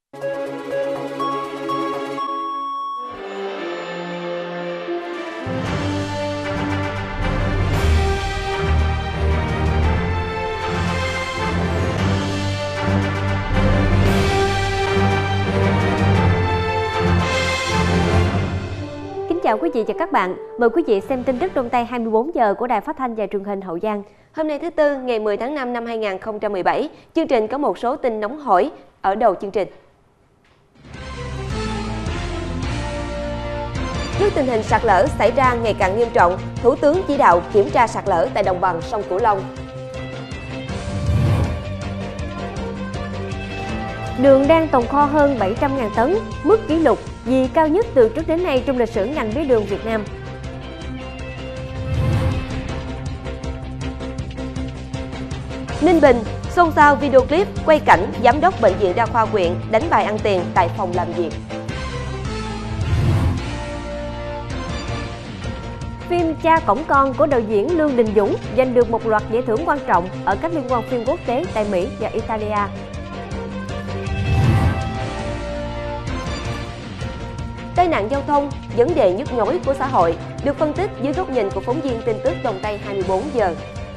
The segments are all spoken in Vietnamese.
Chào quý vị và các bạn, mời quý vị xem tin tức Đông Tây 24 giờ của Đài Phát thanh và Truyền hình Hậu Giang. Hôm nay thứ Tư, ngày 10 tháng 5 năm 2017, chương trình có một số tin nóng hổi ở đầu chương trình. Trước tình hình sạt lở xảy ra ngày càng nghiêm trọng, Thủ tướng chỉ đạo kiểm tra sạt lở tại đồng bằng sông Cửu Long. Đường đang tồn kho hơn 700.000 tấn, mức kỷ lục vì cao nhất từ trước đến nay trong lịch sử ngành mía đường Việt Nam. Ninh Bình, xôn xao video clip quay cảnh giám đốc bệnh viện đa khoa huyện đánh bài ăn tiền tại phòng làm việc. Phim Cha Cổng Con của đạo diễn Lương Đình Dũng giành được một loạt giải thưởng quan trọng ở các liên hoan phim quốc tế tại Mỹ và Italia. Tai nạn giao thông, vấn đề nhức nhối của xã hội được phân tích dưới góc nhìn của phóng viên tin tức Đông Tây 24 giờ.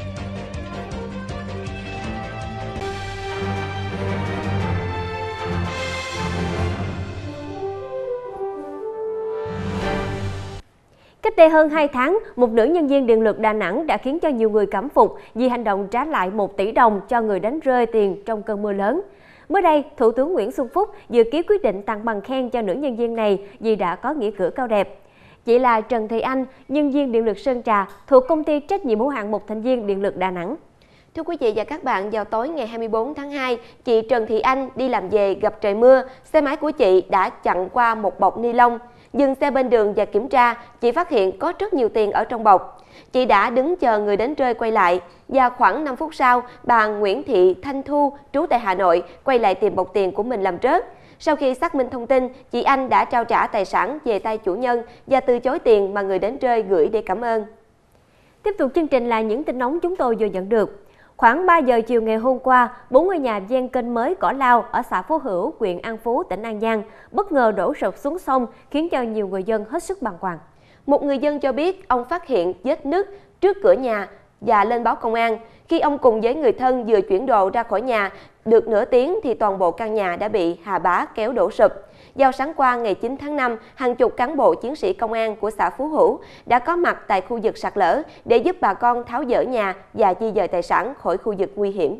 Cách đây hơn 2 tháng, một nữ nhân viên điện lực Đà Nẵng đã khiến cho nhiều người cảm phục vì hành động trả lại 1 tỷ đồng cho người đánh rơi tiền trong cơn mưa lớn. Mới đây, Thủ tướng Nguyễn Xuân Phúc vừa ký quyết định tặng bằng khen cho nữ nhân viên này vì đã có nghĩa cử cao đẹp. Chị là Trần Thị Anh, nhân viên điện lực Sơn Trà, thuộc công ty trách nhiệm hữu hạn một thành viên điện lực Đà Nẵng. Thưa quý vị và các bạn, vào tối ngày 24 tháng 2, chị Trần Thị Anh đi làm về gặp trời mưa, xe máy của chị đã chặn qua một bọc ni lông. Dừng xe bên đường và kiểm tra, chị phát hiện có rất nhiều tiền ở trong bọc. Chị đã đứng chờ người đến rơi quay lại và khoảng 5 phút sau, bà Nguyễn Thị Thanh Thu, trú tại Hà Nội, quay lại tìm bọc tiền của mình làm rớt. Sau khi xác minh thông tin, chị Anh đã trao trả tài sản về tay chủ nhân và từ chối tiền mà người đến rơi gửi để cảm ơn. Tiếp tục chương trình là những tin nóng chúng tôi vừa nhận được. Khoảng 3 giờ chiều ngày hôm qua, 4 ngôi nhà ven kênh mới Cỏ Lao ở xã Phú Hữu, huyện An Phú, tỉnh An Giang bất ngờ đổ sập xuống sông khiến cho nhiều người dân hết sức bàng hoàng. Một người dân cho biết ông phát hiện vết nứt trước cửa nhà và lên báo công an. Khi ông cùng với người thân vừa chuyển đồ ra khỏi nhà được nửa tiếng thì toàn bộ căn nhà đã bị hà bá kéo đổ sụp. Vào sáng qua ngày 9 tháng 5, hàng chục cán bộ chiến sĩ công an của xã Phú Hữu đã có mặt tại khu vực sạt lở để giúp bà con tháo dỡ nhà và di dời tài sản khỏi khu vực nguy hiểm.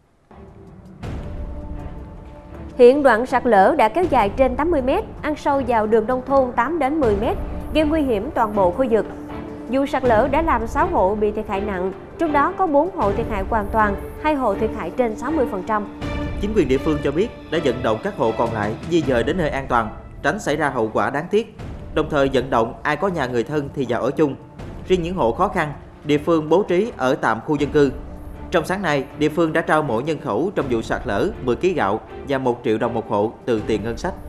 Hiện đoạn sạt lở đã kéo dài trên 80 m, ăn sâu vào đường nông thôn 8 đến 10 m, gây nguy hiểm toàn bộ khu vực. Vụ sạt lở đã làm 6 hộ bị thiệt hại nặng, trong đó có 4 hộ thiệt hại hoàn toàn, 2 hộ thiệt hại trên 60%. Chính quyền địa phương cho biết đã vận động các hộ còn lại di dời đến nơi an toàn, tránh xảy ra hậu quả đáng tiếc. Đồng thời vận động ai có nhà người thân thì vào ở chung. Riêng những hộ khó khăn, địa phương bố trí ở tạm khu dân cư. Trong sáng nay, địa phương đã trao mỗi nhân khẩu trong vụ sạt lở 10 kg gạo và 1 triệu đồng một hộ từ tiền ngân sách.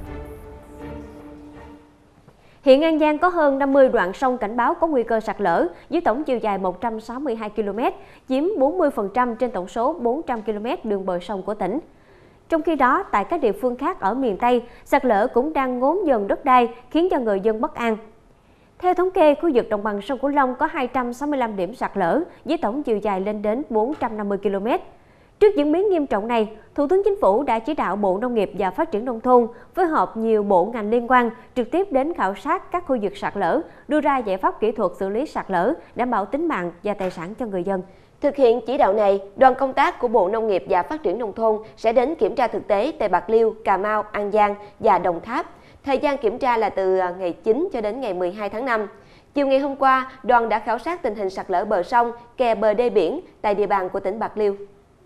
Hiện An Giang có hơn 50 đoạn sông cảnh báo có nguy cơ sạt lở với tổng chiều dài 162 km, chiếm 40% trên tổng số 400 km đường bờ sông của tỉnh. Trong khi đó, tại các địa phương khác ở miền Tây, sạt lở cũng đang ngốn dần đất đai khiến cho người dân bất an. Theo thống kê, khu vực đồng bằng sông Cửu Long có 265 điểm sạt lở với tổng chiều dài lên đến 450 km. Trước diễn biến nghiêm trọng này, Thủ tướng Chính phủ đã chỉ đạo Bộ Nông nghiệp và Phát triển Nông thôn phối hợp nhiều bộ ngành liên quan trực tiếp đến khảo sát các khu vực sạt lở, đưa ra giải pháp kỹ thuật xử lý sạt lở, đảm bảo tính mạng và tài sản cho người dân. Thực hiện chỉ đạo này, đoàn công tác của Bộ Nông nghiệp và Phát triển Nông thôn sẽ đến kiểm tra thực tế tại Bạc Liêu, Cà Mau, An Giang và Đồng Tháp. Thời gian kiểm tra là từ ngày 9 cho đến ngày 12 tháng 5. Chiều ngày hôm qua, đoàn đã khảo sát tình hình sạt lở bờ sông, kè bờ đê biển tại địa bàn của tỉnh Bạc Liêu.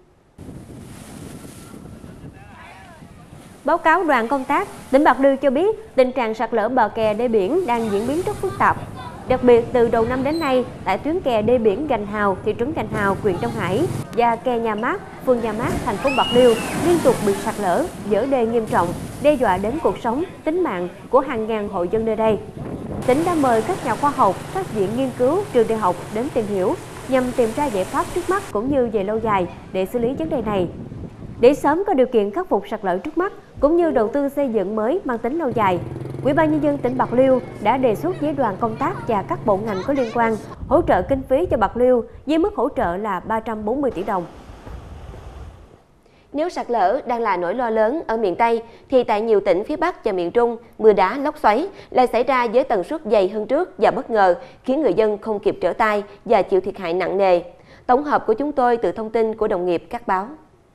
Báo cáo đoàn công tác, tỉnh Bạc Liêu cho biết tình trạng sạt lở bờ kè đê biển đang diễn biến rất phức tạp. Đặc biệt, từ đầu năm đến nay, tại tuyến kè đê biển Gành Hào, thị trấn Gành Hào, huyện Đông Hải và kè Nhà Mát, phường Nhà Mát, thành phố Bạc Liêu liên tục bị sạt lở, vỡ đê nghiêm trọng, đe dọa đến cuộc sống, tính mạng của hàng ngàn hộ dân nơi đây. Tỉnh đã mời các nhà khoa học, các viện nghiên cứu, trường đại học đến tìm hiểu nhằm tìm ra giải pháp trước mắt cũng như về lâu dài để xử lý vấn đề này. Để sớm có điều kiện khắc phục sạt lở trước mắt, cũng như đầu tư xây dựng mới mang tính lâu dài. Ủy ban Nhân dân tỉnh Bạc Liêu đã đề xuất với đoàn công tác và các bộ ngành có liên quan hỗ trợ kinh phí cho Bạc Liêu với mức hỗ trợ là 340 tỷ đồng. Nếu sạt lở đang là nỗi lo lớn ở miền Tây, thì tại nhiều tỉnh phía Bắc và miền Trung, mưa đá, lốc xoáy lại xảy ra với tần suất dày hơn trước và bất ngờ, khiến người dân không kịp trở tay và chịu thiệt hại nặng nề. Tổng hợp của chúng tôi từ thông tin của đồng nghiệp các báo.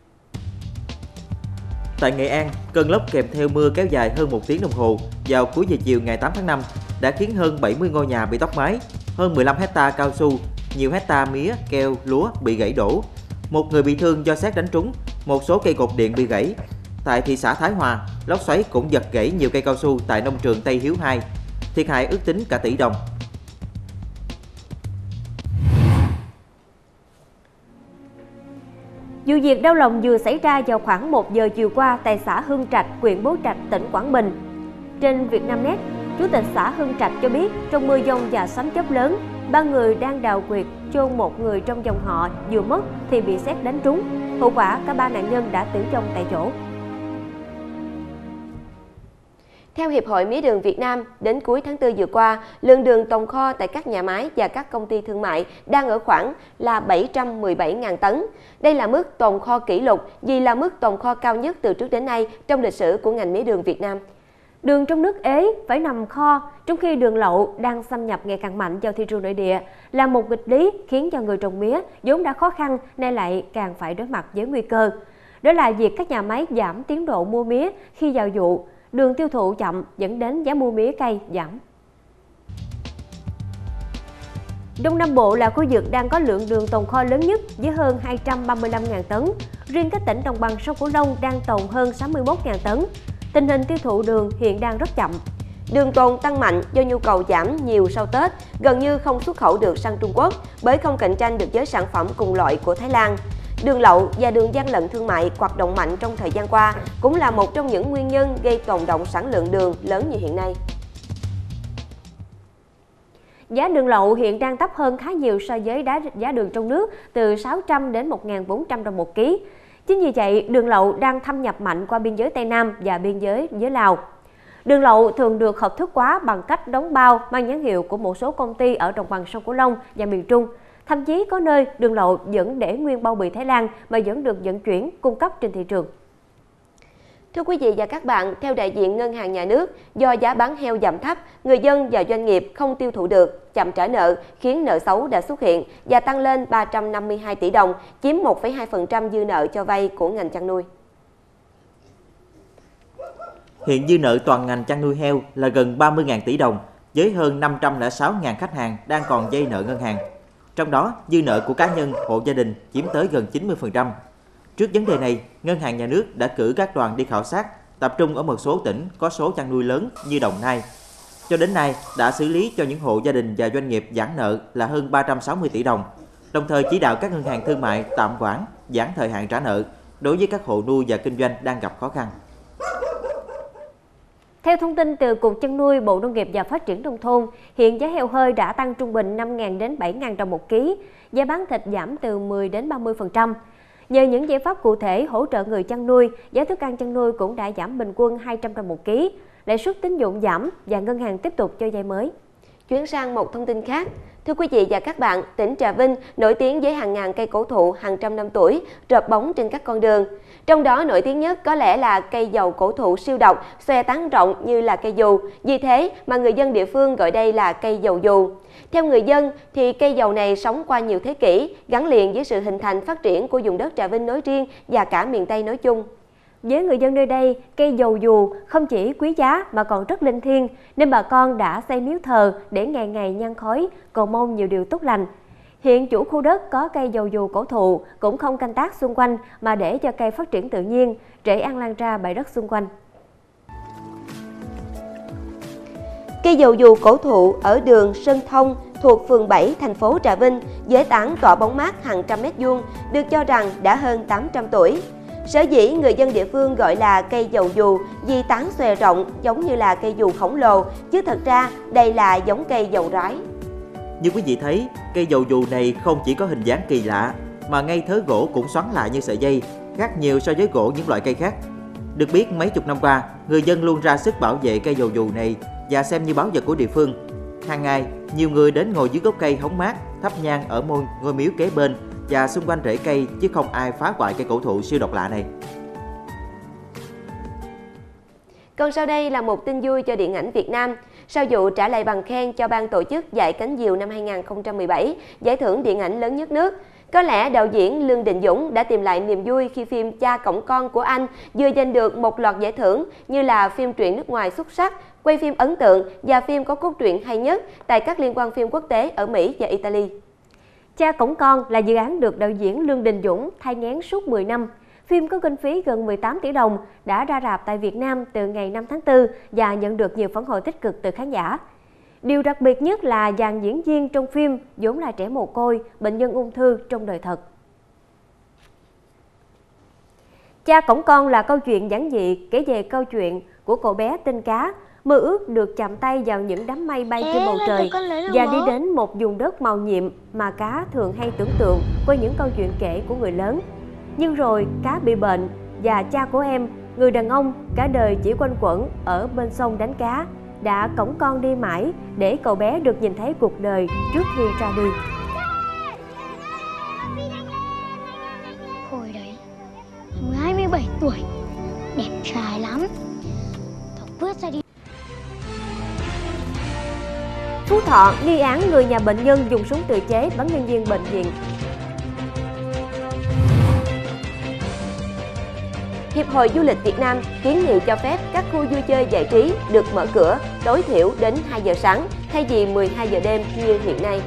Tại Nghệ An, cơn lốc kèm theo mưa kéo dài hơn 1 tiếng đồng hồ vào cuối giờ chiều ngày 8 tháng 5 đã khiến hơn 70 ngôi nhà bị tốc mái, hơn 15 hectare cao su, nhiều hectare mía, keo, lúa bị gãy đổ. Một người bị thương do sét đánh trúng, một số cây cột điện bị gãy. Tại thị xã Thái Hòa, lốc xoáy cũng giật gãy nhiều cây cao su tại nông trường Tây Hiếu 2. Thiệt hại ước tính cả tỷ đồng. Vụ việc đau lòng vừa xảy ra vào khoảng 1 giờ chiều qua tại xã Hưng Trạch, huyện Bố Trạch, tỉnh Quảng Bình. Trên Vietnamnet, Chủ tịch xã Hưng Trạch cho biết trong mưa dông và sấm chớp lớn, 3 người đang đào quyệt chôn một người trong dòng họ vừa mất thì bị sét đánh trúng. Hậu quả cả 3 nạn nhân đã tử vong tại chỗ. Theo Hiệp hội Mía đường Việt Nam, đến cuối tháng 4 vừa qua, lượng đường tồn kho tại các nhà máy và các công ty thương mại đang ở khoảng là 717.000 tấn. Đây là mức tồn kho kỷ lục vì là mức tồn kho cao nhất từ trước đến nay trong lịch sử của ngành mía đường Việt Nam. Đường trong nước ế phải nằm kho, trong khi đường lậu đang xâm nhập ngày càng mạnh vào thị trường nội địa, là một nghịch lý khiến cho người trồng mía vốn đã khó khăn nay lại càng phải đối mặt với nguy cơ. Đó là việc các nhà máy giảm tiến độ mua mía khi vào vụ, đường tiêu thụ chậm dẫn đến giá mua mía cây giảm. Đông Nam Bộ là khu vực đang có lượng đường tồn kho lớn nhất với hơn 235.000 tấn. Riêng các tỉnh đồng bằng sông Cửu Long đang tồn hơn 61.000 tấn. Tình hình tiêu thụ đường hiện đang rất chậm. Đường tồn tăng mạnh do nhu cầu giảm nhiều sau Tết, gần như không xuất khẩu được sang Trung Quốc bởi không cạnh tranh được với sản phẩm cùng loại của Thái Lan. Đường lậu và đường gian lận thương mại hoạt động mạnh trong thời gian qua cũng là một trong những nguyên nhân gây tồn đọng sản lượng đường lớn như hiện nay. Giá đường lậu hiện đang thấp hơn khá nhiều so với giá đường trong nước, từ 600 đến 1.400 đồng một ký. Chính vì vậy, đường lậu đang thâm nhập mạnh qua biên giới Tây Nam và biên giới với Lào. Đường lậu thường được hợp thức hóa bằng cách đóng bao mang nhãn hiệu của một số công ty ở đồng bằng sông Cửu Long và miền Trung. Thậm chí có nơi đường lậu vẫn để nguyên bao bì Thái Lan mà vẫn được vận chuyển cung cấp trên thị trường. Thưa quý vị và các bạn, theo đại diện Ngân hàng Nhà nước, do giá bán heo giảm thấp, người dân và doanh nghiệp không tiêu thụ được, chậm trả nợ khiến nợ xấu đã xuất hiện và tăng lên 352 tỷ đồng, chiếm 1,2% dư nợ cho vay của ngành chăn nuôi. Hiện dư nợ toàn ngành chăn nuôi heo là gần 30.000 tỷ đồng, với hơn 506.000 khách hàng đang còn vay nợ ngân hàng. Trong đó, dư nợ của cá nhân, hộ gia đình chiếm tới gần 90%. Trước vấn đề này, Ngân hàng Nhà nước đã cử các đoàn đi khảo sát, tập trung ở một số tỉnh có số chăn nuôi lớn như Đồng Nai. Cho đến nay, đã xử lý cho những hộ gia đình và doanh nghiệp giãn nợ là hơn 360 tỷ đồng, đồng thời chỉ đạo các ngân hàng thương mại tạm hoãn, giãn thời hạn trả nợ đối với các hộ nuôi và kinh doanh đang gặp khó khăn. Theo thông tin từ Cục Chăn nuôi, Bộ Nông nghiệp và Phát triển Nông thôn, hiện giá heo hơi đã tăng trung bình 5.000 đến 7.000 đồng một ký, giá bán thịt giảm từ 10 đến 30%. Nhờ những giải pháp cụ thể hỗ trợ người chăn nuôi, giá thức ăn chăn nuôi cũng đã giảm bình quân 200 đồng một ký, lãi suất tín dụng giảm và ngân hàng tiếp tục cho vay mới. Chuyển sang một thông tin khác. Thưa quý vị và các bạn, tỉnh Trà Vinh nổi tiếng với hàng ngàn cây cổ thụ hàng trăm năm tuổi rợp bóng trên các con đường. Trong đó nổi tiếng nhất có lẽ là cây dầu cổ thụ siêu độc, xòe tán rộng như là cây dù. Vì thế mà người dân địa phương gọi đây là cây dầu dù. Theo người dân thì cây dầu này sống qua nhiều thế kỷ, gắn liền với sự hình thành phát triển của vùng đất Trà Vinh nói riêng và cả miền Tây nói chung. Với người dân nơi đây, cây dầu dù không chỉ quý giá mà còn rất linh thiêng, nên bà con đã xây miếu thờ để ngày ngày nhang khói, cầu mong nhiều điều tốt lành. Hiện chủ khu đất có cây dầu dù cổ thụ cũng không canh tác xung quanh mà để cho cây phát triển tự nhiên, rễ ăn lan ra bãi đất xung quanh. Cây dầu dù cổ thụ ở đường Sơn Thông thuộc phường 7 thành phố Trà Vinh với tán tọa bóng mát hàng trăm mét vuông, được cho rằng đã hơn 800 tuổi. Sở dĩ người dân địa phương gọi là cây dầu dù vì tán xòe rộng giống như là cây dù khổng lồ, chứ thật ra đây là giống cây dầu rái. Như quý vị thấy, cây dầu dù này không chỉ có hình dáng kỳ lạ mà ngay thớ gỗ cũng xoắn lại như sợi dây, khác nhiều so với gỗ những loại cây khác. Được biết mấy chục năm qua, người dân luôn ra sức bảo vệ cây dầu dù này và xem như báu vật của địa phương. Hàng ngày, nhiều người đến ngồi dưới gốc cây hóng mát, thắp nhang ở ngôi miếu kế bên và xung quanh rễ cây chứ không ai phá hoại cây cổ thụ siêu độc lạ này. Còn sau đây là một tin vui cho điện ảnh Việt Nam. Sau vụ trả lại bằng khen cho ban tổ chức Giải Cánh Diều năm 2017, giải thưởng điện ảnh lớn nhất nước, có lẽ đạo diễn Lương Đình Dũng đã tìm lại niềm vui khi phim Cha Cổng Con của anh vừa giành được một loạt giải thưởng như là phim truyện nước ngoài xuất sắc, quay phim ấn tượng và phim có cốt truyện hay nhất tại các liên hoan phim quốc tế ở Mỹ và Italy. Cha Cổng Con là dự án được đạo diễn Lương Đình Dũng thai nghén suốt 10 năm. Phim có kinh phí gần 18 tỷ đồng, đã ra rạp tại Việt Nam từ ngày 5 tháng 4 và nhận được nhiều phản hồi tích cực từ khán giả. Điều đặc biệt nhất là dàn diễn viên trong phim vốn là trẻ mồ côi, bệnh nhân ung thư trong đời thật. Cha Cổng Con là câu chuyện giản dị kể về câu chuyện của cậu bé tên Cá, mơ ước được chạm tay vào những đám mây bay trên bầu trời và đi đến một vùng đất màu nhiệm mà Cá thường hay tưởng tượng qua những câu chuyện kể của người lớn. Nhưng rồi Cá bị bệnh và cha của em, người đàn ông cả đời chỉ quanh quẩn ở bên sông đánh cá, đã cõng con đi mãi để cậu bé được nhìn thấy cuộc đời trước khi ra đi. Hồi đấy, mình 27 tuổi, đẹp trai lắm. Thằng Quyết ra đi. Phú Thọ, nghi án người nhà bệnh nhân dùng súng tự chế bắn nhân viên bệnh viện. Hiệp hội Du lịch Việt Nam kiến nghị cho phép các khu vui chơi giải trí được mở cửa tối thiểu đến 2 giờ sáng thay vì 12 giờ đêm như hiện nay.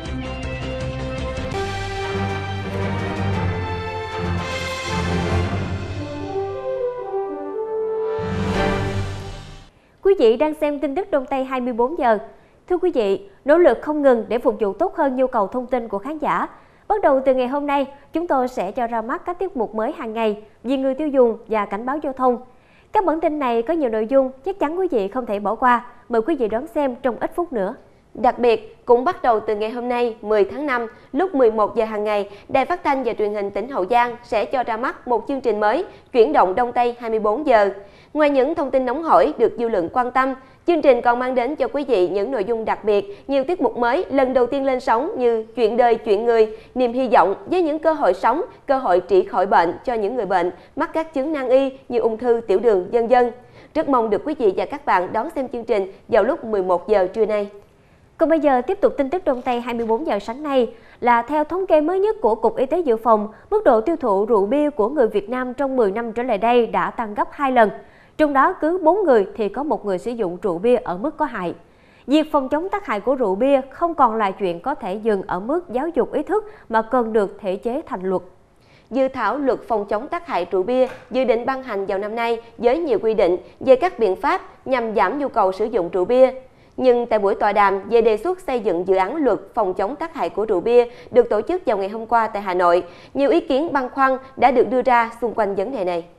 Quý vị đang xem tin tức Đông Tây 24 giờ. Thưa quý vị, nỗ lực không ngừng để phục vụ tốt hơn nhu cầu thông tin của khán giả. Bắt đầu từ ngày hôm nay, chúng tôi sẽ cho ra mắt các tiết mục mới hàng ngày vì người tiêu dùng và cảnh báo giao thông. Các bản tin này có nhiều nội dung chắc chắn quý vị không thể bỏ qua. Mời quý vị đón xem trong ít phút nữa. Đặc biệt, cũng bắt đầu từ ngày hôm nay, 10 tháng 5, lúc 11 giờ hàng ngày, Đài Phát thanh và Truyền hình tỉnh Hậu Giang sẽ cho ra mắt một chương trình mới, Chuyển động Đông Tây 24 giờ. Ngoài những thông tin nóng hổi được dư luận quan tâm, chương trình còn mang đến cho quý vị những nội dung đặc biệt, nhiều tiết mục mới lần đầu tiên lên sóng như Chuyện đời, chuyện người, Niềm hy vọng với những cơ hội sống, cơ hội trị khỏi bệnh cho những người bệnh mắc các chứng nan y như ung thư, tiểu đường, vân vân. Rất mong được quý vị và các bạn đón xem chương trình vào lúc 11 giờ trưa nay. Còn bây giờ tiếp tục tin tức Đông Tây 24 giờ sáng nay là theo thống kê mới nhất của Cục Y tế Dự phòng, mức độ tiêu thụ rượu bia của người Việt Nam trong 10 năm trở lại đây đã tăng gấp 2 lần. Trong đó cứ 4 người thì có 1 người sử dụng rượu bia ở mức có hại. Việc phòng chống tác hại của rượu bia không còn là chuyện có thể dừng ở mức giáo dục ý thức mà cần được thể chế thành luật. Dự thảo luật phòng chống tác hại rượu bia dự định ban hành vào năm nay với nhiều quy định về các biện pháp nhằm giảm nhu cầu sử dụng rượu bia. Nhưng tại buổi tọa đàm về đề xuất xây dựng dự án luật phòng chống tác hại của rượu bia được tổ chức vào ngày hôm qua tại Hà Nội, nhiều ý kiến băn khoăn đã được đưa ra xung quanh vấn đề này.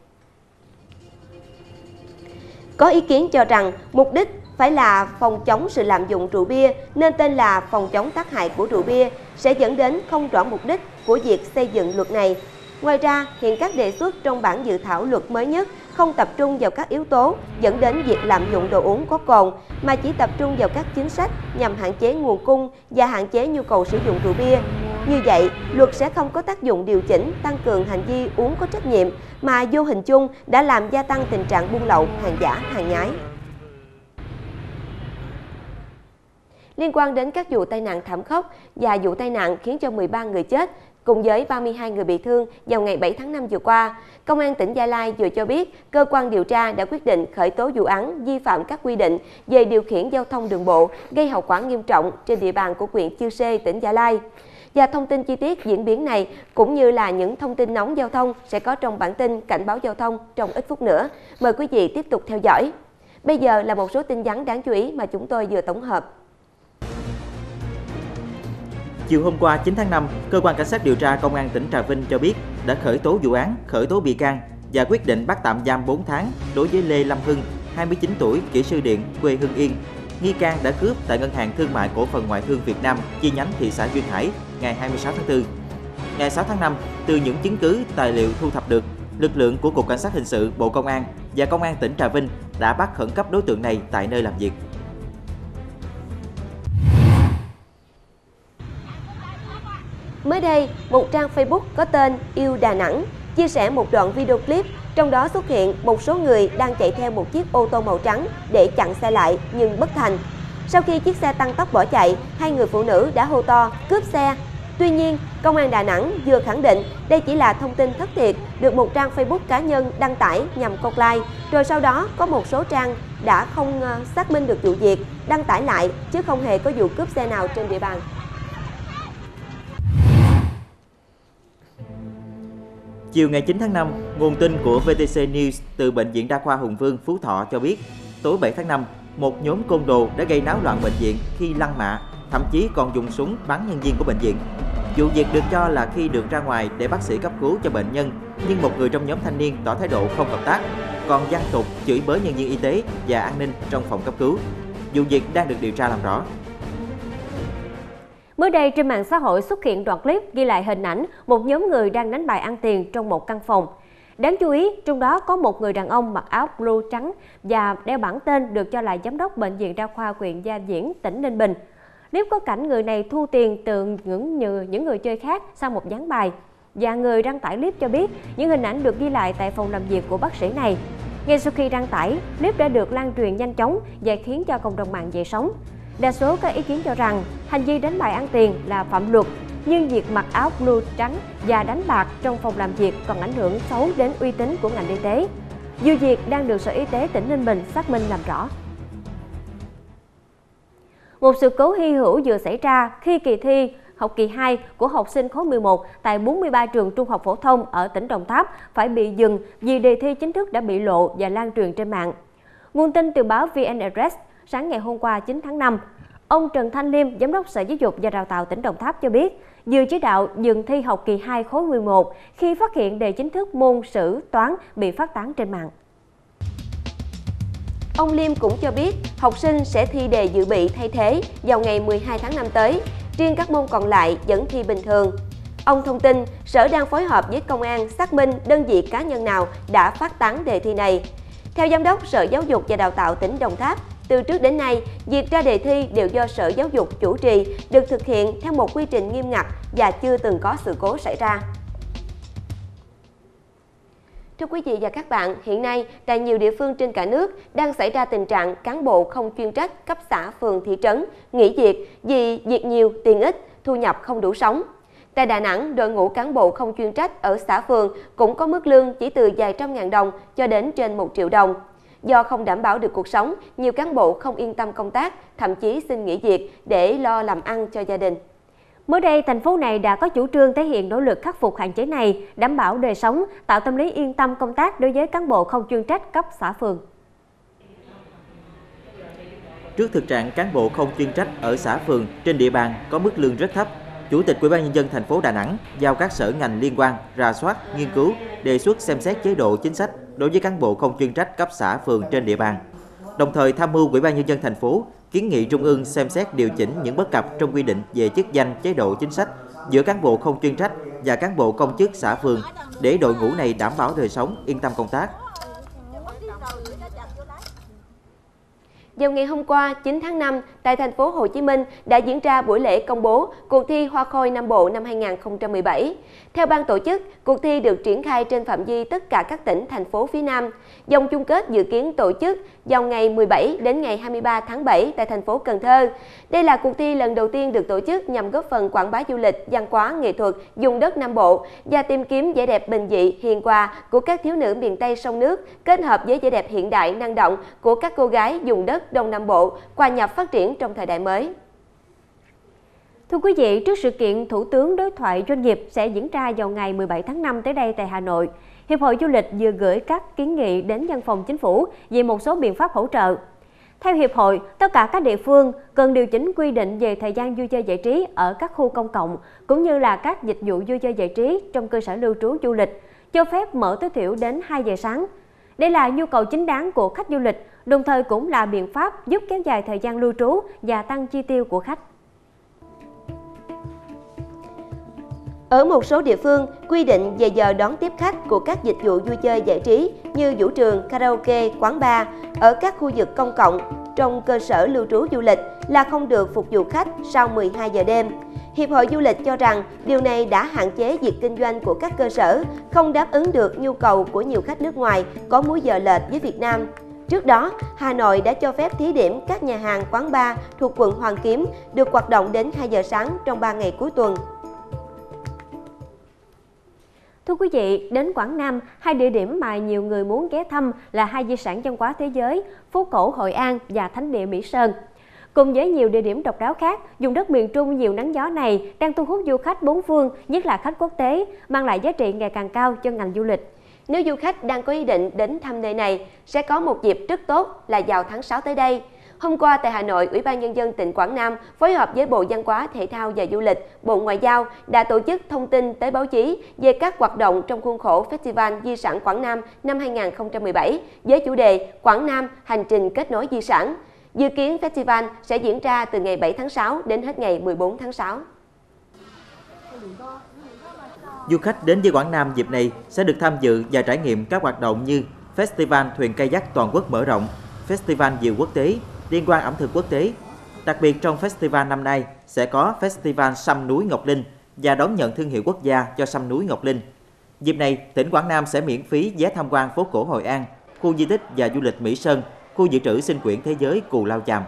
Có ý kiến cho rằng mục đích phải là phòng chống sự lạm dụng rượu bia nên tên là phòng chống tác hại của rượu bia sẽ dẫn đến không rõ mục đích của việc xây dựng luật này. Ngoài ra, hiện các đề xuất trong bản dự thảo luật mới nhất không tập trung vào các yếu tố dẫn đến việc lạm dụng đồ uống có cồn, mà chỉ tập trung vào các chính sách nhằm hạn chế nguồn cung và hạn chế nhu cầu sử dụng rượu bia. Như vậy, luật sẽ không có tác dụng điều chỉnh, tăng cường hành vi uống có trách nhiệm, mà vô hình chung đã làm gia tăng tình trạng buôn lậu, hàng giả, hàng nhái. Liên quan đến các vụ tai nạn thảm khốc và vụ tai nạn khiến cho 13 người chết, cùng với 32 người bị thương vào ngày 7 tháng 5 vừa qua, Công an tỉnh Gia Lai vừa cho biết cơ quan điều tra đã quyết định khởi tố vụ án vi phạm các quy định về điều khiển giao thông đường bộ gây hậu quả nghiêm trọng trên địa bàn của huyện Chư Sê, tỉnh Gia Lai. Và thông tin chi tiết diễn biến này cũng như là những thông tin nóng giao thông sẽ có trong bản tin cảnh báo giao thông trong ít phút nữa. Mời quý vị tiếp tục theo dõi. Bây giờ là một số tin vắn đáng chú ý mà chúng tôi vừa tổng hợp. Chiều hôm qua 9 tháng 5, Cơ quan Cảnh sát điều tra Công an tỉnh Trà Vinh cho biết đã khởi tố vụ án, khởi tố bị can và quyết định bắt tạm giam 4 tháng đối với Lê Lâm Hưng, 29 tuổi, kỹ sư điện, quê Hưng Yên. Nghi can đã cướp tại Ngân hàng Thương mại Cổ phần Ngoại thương Việt Nam chi nhánh thị xã Duyên Hải ngày 26 tháng 4. Ngày 6 tháng 5, từ những chứng cứ, tài liệu thu thập được, lực lượng của Cục Cảnh sát Hình sự, Bộ Công an và Công an tỉnh Trà Vinh đã bắt khẩn cấp đối tượng này tại nơi làm việc. Mới đây, một trang Facebook có tên Yêu Đà Nẵng chia sẻ một đoạn video clip, trong đó xuất hiện một số người đang chạy theo một chiếc ô tô màu trắng để chặn xe lại nhưng bất thành. Sau khi chiếc xe tăng tốc bỏ chạy, hai người phụ nữ đã hô to cướp xe. Tuy nhiên, Công an Đà Nẵng vừa khẳng định đây chỉ là thông tin thất thiệt được một trang Facebook cá nhân đăng tải nhằm câu like, rồi sau đó có một số trang đã không xác minh được vụ việc đăng tải lại chứ không hề có vụ cướp xe nào trên địa bàn. Chiều ngày 9 tháng 5, nguồn tin của VTC News từ Bệnh viện Đa khoa Hùng Vương, Phú Thọ cho biết, tối 7 tháng 5, một nhóm côn đồ đã gây náo loạn bệnh viện khi lăng mạ, thậm chí còn dùng súng bắn nhân viên của bệnh viện. Vụ việc được cho là khi được ra ngoài để bác sĩ cấp cứu cho bệnh nhân, nhưng một người trong nhóm thanh niên tỏ thái độ không hợp tác, còn giăng tục chửi bới nhân viên y tế và an ninh trong phòng cấp cứu. Vụ việc đang được điều tra làm rõ. Mới đây, trên mạng xã hội xuất hiện đoạn clip ghi lại hình ảnh một nhóm người đang đánh bài ăn tiền trong một căn phòng. Đáng chú ý, trong đó có một người đàn ông mặc áo blue trắng và đeo bảng tên được cho là giám đốc Bệnh viện Đa khoa huyện Gia Viễn, tỉnh Ninh Bình. Clip có cảnh người này thu tiền từ những người chơi khác sau một ván bài. Và người đăng tải clip cho biết những hình ảnh được ghi lại tại phòng làm việc của bác sĩ này. Ngay sau khi đăng tải, clip đã được lan truyền nhanh chóng và khiến cho cộng đồng mạng dậy sóng. Đa số các ý kiến cho rằng hành vi đánh bài ăn tiền là phạm luật, nhưng việc mặc áo blue trắng và đánh bạc trong phòng làm việc còn ảnh hưởng xấu đến uy tín của ngành y tế. Vụ việc đang được Sở Y tế tỉnh Ninh Bình xác minh làm rõ. Một sự cố hy hữu vừa xảy ra khi kỳ thi học kỳ 2 của học sinh khối 11 tại 43 trường trung học phổ thông ở tỉnh Đồng Tháp phải bị dừng vì đề thi chính thức đã bị lộ và lan truyền trên mạng. Nguồn tin từ báo VN Express sáng ngày hôm qua 9 tháng 5, ông Trần Thanh Liêm, Giám đốc Sở Giáo dục và Đào tạo tỉnh Đồng Tháp cho biết, vừa chỉ đạo dừng thi học kỳ 2 khối 11 khi phát hiện đề chính thức môn sử toán bị phát tán trên mạng. Ông Liêm cũng cho biết học sinh sẽ thi đề dự bị thay thế vào ngày 12 tháng 5 tới, riêng các môn còn lại vẫn thi bình thường. Ông thông tin Sở đang phối hợp với Công an xác minh đơn vị cá nhân nào đã phát tán đề thi này. Theo Giám đốc Sở Giáo dục và Đào tạo tỉnh Đồng Tháp, từ trước đến nay, việc ra đề thi đều do Sở Giáo dục chủ trì, được thực hiện theo một quy trình nghiêm ngặt và chưa từng có sự cố xảy ra. Thưa quý vị và các bạn, hiện nay tại nhiều địa phương trên cả nước đang xảy ra tình trạng cán bộ không chuyên trách cấp xã, phường, thị trấn nghỉ việc vì việc nhiều, tiền ít, thu nhập không đủ sống. Tại Đà Nẵng, đội ngũ cán bộ không chuyên trách ở xã phường cũng có mức lương chỉ từ vài trăm ngàn đồng cho đến trên 1 triệu đồng. Do không đảm bảo được cuộc sống, nhiều cán bộ không yên tâm công tác, thậm chí xin nghỉ việc để lo làm ăn cho gia đình. Mới đây, thành phố này đã có chủ trương thể hiện nỗ lực khắc phục hạn chế này, đảm bảo đời sống, tạo tâm lý yên tâm công tác đối với cán bộ không chuyên trách cấp xã phường. Trước thực trạng cán bộ không chuyên trách ở xã phường trên địa bàn có mức lương rất thấp, Chủ tịch Ủy ban Nhân dân thành phố Đà Nẵng giao các sở ngành liên quan rà soát, nghiên cứu, đề xuất xem xét chế độ chính sách đối với cán bộ không chuyên trách cấp xã phường trên địa bàn. Đồng thời tham mưu Ủy ban Nhân dân thành phố kiến nghị Trung ương xem xét điều chỉnh những bất cập trong quy định về chức danh, chế độ chính sách giữa cán bộ không chuyên trách và cán bộ công chức xã phường để đội ngũ này đảm bảo đời sống, yên tâm công tác. Vào ngày hôm qua, 9 tháng 5, tại thành phố Hồ Chí Minh đã diễn ra buổi lễ công bố cuộc thi Hoa khôi Nam Bộ năm 2017. Theo ban tổ chức, cuộc thi được triển khai trên phạm vi tất cả các tỉnh, thành phố phía Nam. Vòng chung kết dự kiến tổ chức vào ngày 17 đến ngày 23 tháng 7 tại thành phố Cần Thơ. Đây là cuộc thi lần đầu tiên được tổ chức nhằm góp phần quảng bá du lịch, văn hóa, nghệ thuật vùng đất Nam Bộ và tìm kiếm vẻ đẹp bình dị, hiền hòa của các thiếu nữ miền Tây sông nước, kết hợp với vẻ đẹp hiện đại, năng động của các cô gái vùng đất Đông Nam Bộ, hòa nhập phát triển trong thời đại mới. Thưa quý vị, trước sự kiện Thủ tướng đối thoại doanh nghiệp sẽ diễn ra vào ngày 17 tháng 5 tới đây tại Hà Nội, Hiệp hội Du lịch vừa gửi các kiến nghị đến Văn phòng Chính phủ về một số biện pháp hỗ trợ. Theo Hiệp hội, tất cả các địa phương cần điều chỉnh quy định về thời gian vui chơi giải trí ở các khu công cộng, cũng như là các dịch vụ vui chơi giải trí trong cơ sở lưu trú du lịch, cho phép mở tối thiểu đến 2 giờ sáng. Đây là nhu cầu chính đáng của khách du lịch, đồng thời cũng là biện pháp giúp kéo dài thời gian lưu trú và tăng chi tiêu của khách. Ở một số địa phương, quy định về giờ đón tiếp khách của các dịch vụ vui chơi giải trí như vũ trường, karaoke, quán bar ở các khu vực công cộng trong cơ sở lưu trú du lịch là không được phục vụ khách sau 12 giờ đêm. Hiệp hội Du lịch cho rằng điều này đã hạn chế việc kinh doanh của các cơ sở, không đáp ứng được nhu cầu của nhiều khách nước ngoài có múi giờ lệch với Việt Nam. Trước đó, Hà Nội đã cho phép thí điểm các nhà hàng quán bar thuộc quận Hoàn Kiếm được hoạt động đến 2 giờ sáng trong 3 ngày cuối tuần. Thưa quý vị, đến Quảng Nam, hai địa điểm mà nhiều người muốn ghé thăm là hai di sản văn hóa thế giới, phố cổ Hội An và thánh địa Mỹ Sơn. Cùng với nhiều địa điểm độc đáo khác, vùng đất miền Trung nhiều nắng gió này đang thu hút du khách bốn phương, nhất là khách quốc tế, mang lại giá trị ngày càng cao cho ngành du lịch. Nếu du khách đang có ý định đến thăm nơi này, sẽ có một dịp rất tốt là vào tháng 6 tới đây. Hôm qua tại Hà Nội, Ủy ban Nhân dân tỉnh Quảng Nam phối hợp với Bộ Văn hóa, Thể thao và Du lịch, Bộ Ngoại giao đã tổ chức thông tin tới báo chí về các hoạt động trong khuôn khổ Festival Di sản Quảng Nam năm 2017 với chủ đề Quảng Nam hành trình kết nối di sản. Dự kiến festival sẽ diễn ra từ ngày 7 tháng 6 đến hết ngày 14 tháng 6. Du khách đến với Quảng Nam dịp này sẽ được tham dự và trải nghiệm các hoạt động như Festival Thuyền Kayak toàn quốc mở rộng, Festival Diều quốc tế, liên quan ẩm thực quốc tế. Đặc biệt trong festival năm nay sẽ có Festival Sâm núi Ngọc Linh và đón nhận thương hiệu quốc gia cho Sâm núi Ngọc Linh. Dịp này, tỉnh Quảng Nam sẽ miễn phí vé tham quan phố cổ Hội An, khu di tích và du lịch Mỹ Sơn, khu dự trữ sinh quyển thế giới Cù Lao Chàm.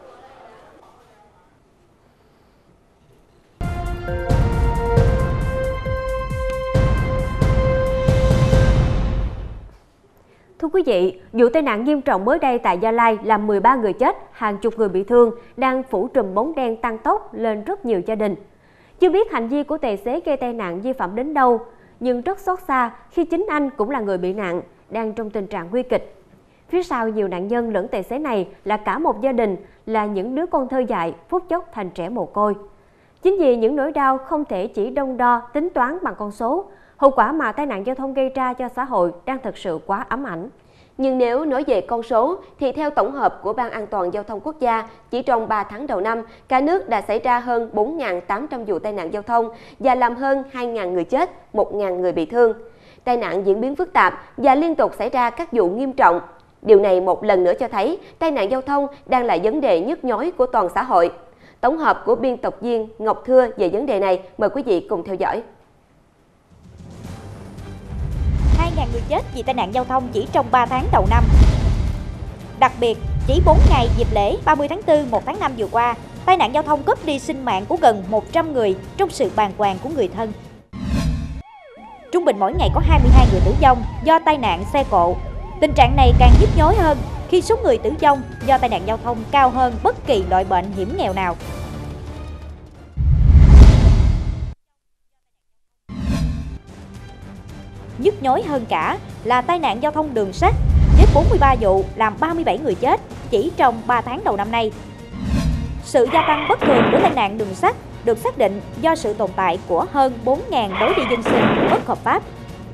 Thưa quý vị, vụ tai nạn nghiêm trọng mới đây tại Gia Lai làm 13 người chết, hàng chục người bị thương đang phủ trùm bóng đen tăng tốc lên rất nhiều gia đình. Chưa biết hành vi của tài xế gây tai nạn vi phạm đến đâu, nhưng rất xót xa khi chính anh cũng là người bị nạn, đang trong tình trạng nguy kịch. Phía sau nhiều nạn nhân lẫn tài xế này là cả một gia đình, là những đứa con thơ dại, phút chốc thành trẻ mồ côi. Chính vì những nỗi đau không thể chỉ đong đo, tính toán bằng con số, hậu quả mà tai nạn giao thông gây ra cho xã hội đang thực sự quá ám ảnh. Nhưng nếu nói về con số, thì theo tổng hợp của Ban An toàn Giao thông Quốc gia, chỉ trong 3 tháng đầu năm, cả nước đã xảy ra hơn 4.800 vụ tai nạn giao thông và làm hơn 2.000 người chết, 1.000 người bị thương. Tai nạn diễn biến phức tạp và liên tục xảy ra các vụ nghiêm trọng. Điều này một lần nữa cho thấy tai nạn giao thông đang là vấn đề nhức nhối của toàn xã hội. Tổng hợp của biên tập viên Ngọc Thưa về vấn đề này, mời quý vị cùng theo dõi. 2.000 người chết vì tai nạn giao thông chỉ trong 3 tháng đầu năm. Đặc biệt, chỉ 4 ngày dịp lễ 30 tháng 4, 1 tháng 5 vừa qua, tai nạn giao thông cướp đi sinh mạng của gần 100 người trong sự bàng hoàng của người thân. Trung bình mỗi ngày có 22 người tử vong do tai nạn xe cộ. Tình trạng này càng nhức nhối hơn khi số người tử vong do tai nạn giao thông cao hơn bất kỳ loại bệnh hiểm nghèo nào. Nhức nhối hơn cả là tai nạn giao thông đường sắt với 43 vụ làm 37 người chết chỉ trong 3 tháng đầu năm nay. Sự gia tăng bất thường của tai nạn đường sắt được xác định do sự tồn tại của hơn 4.000 lối đi dân sinh bất hợp pháp.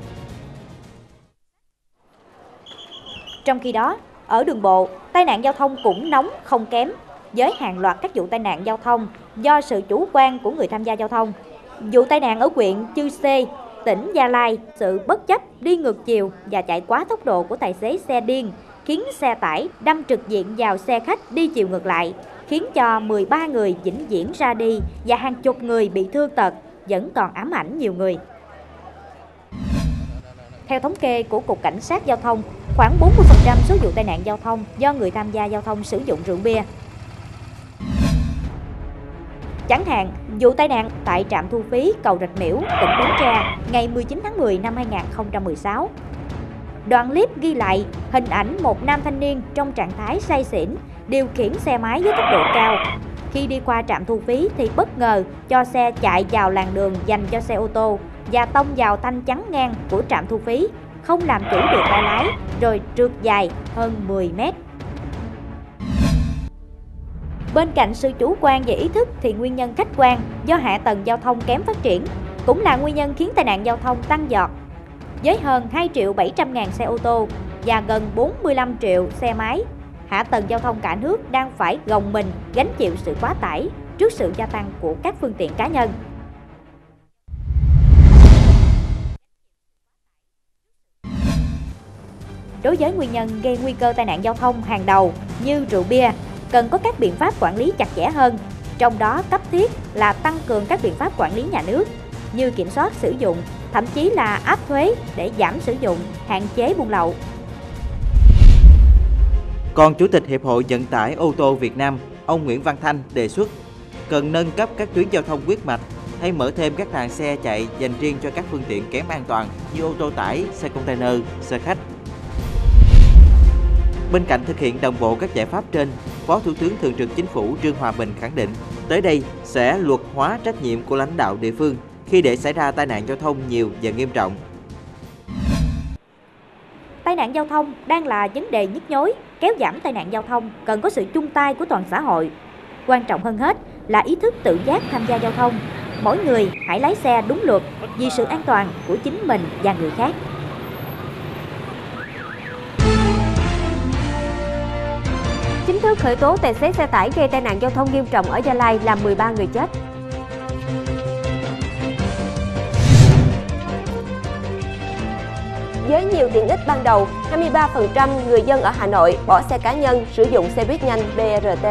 Trong khi đó, ở đường bộ, tai nạn giao thông cũng nóng không kém, với hàng loạt các vụ tai nạn giao thông do sự chủ quan của người tham gia giao thông. Vụ tai nạn ở huyện Chư Sê, tỉnh Gia Lai, sự bất chấp đi ngược chiều và chạy quá tốc độ của tài xế xe điên khiến xe tải đâm trực diện vào xe khách đi chiều ngược lại, khiến cho 13 người vĩnh viễn ra đi và hàng chục người bị thương tật, vẫn còn ám ảnh nhiều người. Theo thống kê của Cục Cảnh sát Giao thông, khoảng 40% số vụ tai nạn giao thông do người tham gia giao thông sử dụng rượu bia. Chẳng hạn, vụ tai nạn tại trạm thu phí cầu Rạch Miễu, tỉnh Bến Tre ngày 19 tháng 10 năm 2016. Đoạn clip ghi lại hình ảnh một nam thanh niên trong trạng thái say xỉn điều khiển xe máy với tốc độ cao. Khi đi qua trạm thu phí thì bất ngờ cho xe chạy vào làn đường dành cho xe ô tô và tông vào thanh chắn ngang của trạm thu phí, không làm chủ được tay lái rồi trượt dài hơn 10 mét. Bên cạnh sự chủ quan về ý thức thì nguyên nhân khách quan do hạ tầng giao thông kém phát triển cũng là nguyên nhân khiến tai nạn giao thông tăng vọt. Với hơn 2.700.000 xe ô tô và gần 45 triệu xe máy, hạ tầng giao thông cả nước đang phải gồng mình gánh chịu sự quá tải trước sự gia tăng của các phương tiện cá nhân. Đối với nguyên nhân gây nguy cơ tai nạn giao thông hàng đầu như rượu bia, cần có các biện pháp quản lý chặt chẽ hơn. Trong đó cấp thiết là tăng cường các biện pháp quản lý nhà nước như kiểm soát sử dụng, thậm chí là áp thuế để giảm sử dụng, hạn chế buôn lậu. Còn Chủ tịch Hiệp hội Vận tải ô tô Việt Nam, ông Nguyễn Văn Thanh đề xuất cần nâng cấp các tuyến giao thông huyết mạch hay mở thêm các làn xe chạy dành riêng cho các phương tiện kém an toàn như ô tô tải, xe container, xe khách. Bên cạnh thực hiện đồng bộ các giải pháp trên, Phó Thủ tướng Thường trực Chính phủ Trương Hòa Bình khẳng định tới đây sẽ luật hóa trách nhiệm của lãnh đạo địa phương khi để xảy ra tai nạn giao thông nhiều và nghiêm trọng. Tai nạn giao thông đang là vấn đề nhức nhối, kéo giảm tai nạn giao thông cần có sự chung tay của toàn xã hội. Quan trọng hơn hết là ý thức tự giác tham gia giao thông. Mỗi người hãy lái xe đúng luật vì sự an toàn của chính mình và người khác. Chính thức khởi tố tài xế xe tải gây tai nạn giao thông nghiêm trọng ở Gia Lai làm 13 người chết. Với nhiều tiện ích ban đầu, 23% người dân ở Hà Nội bỏ xe cá nhân sử dụng xe buýt nhanh BRT.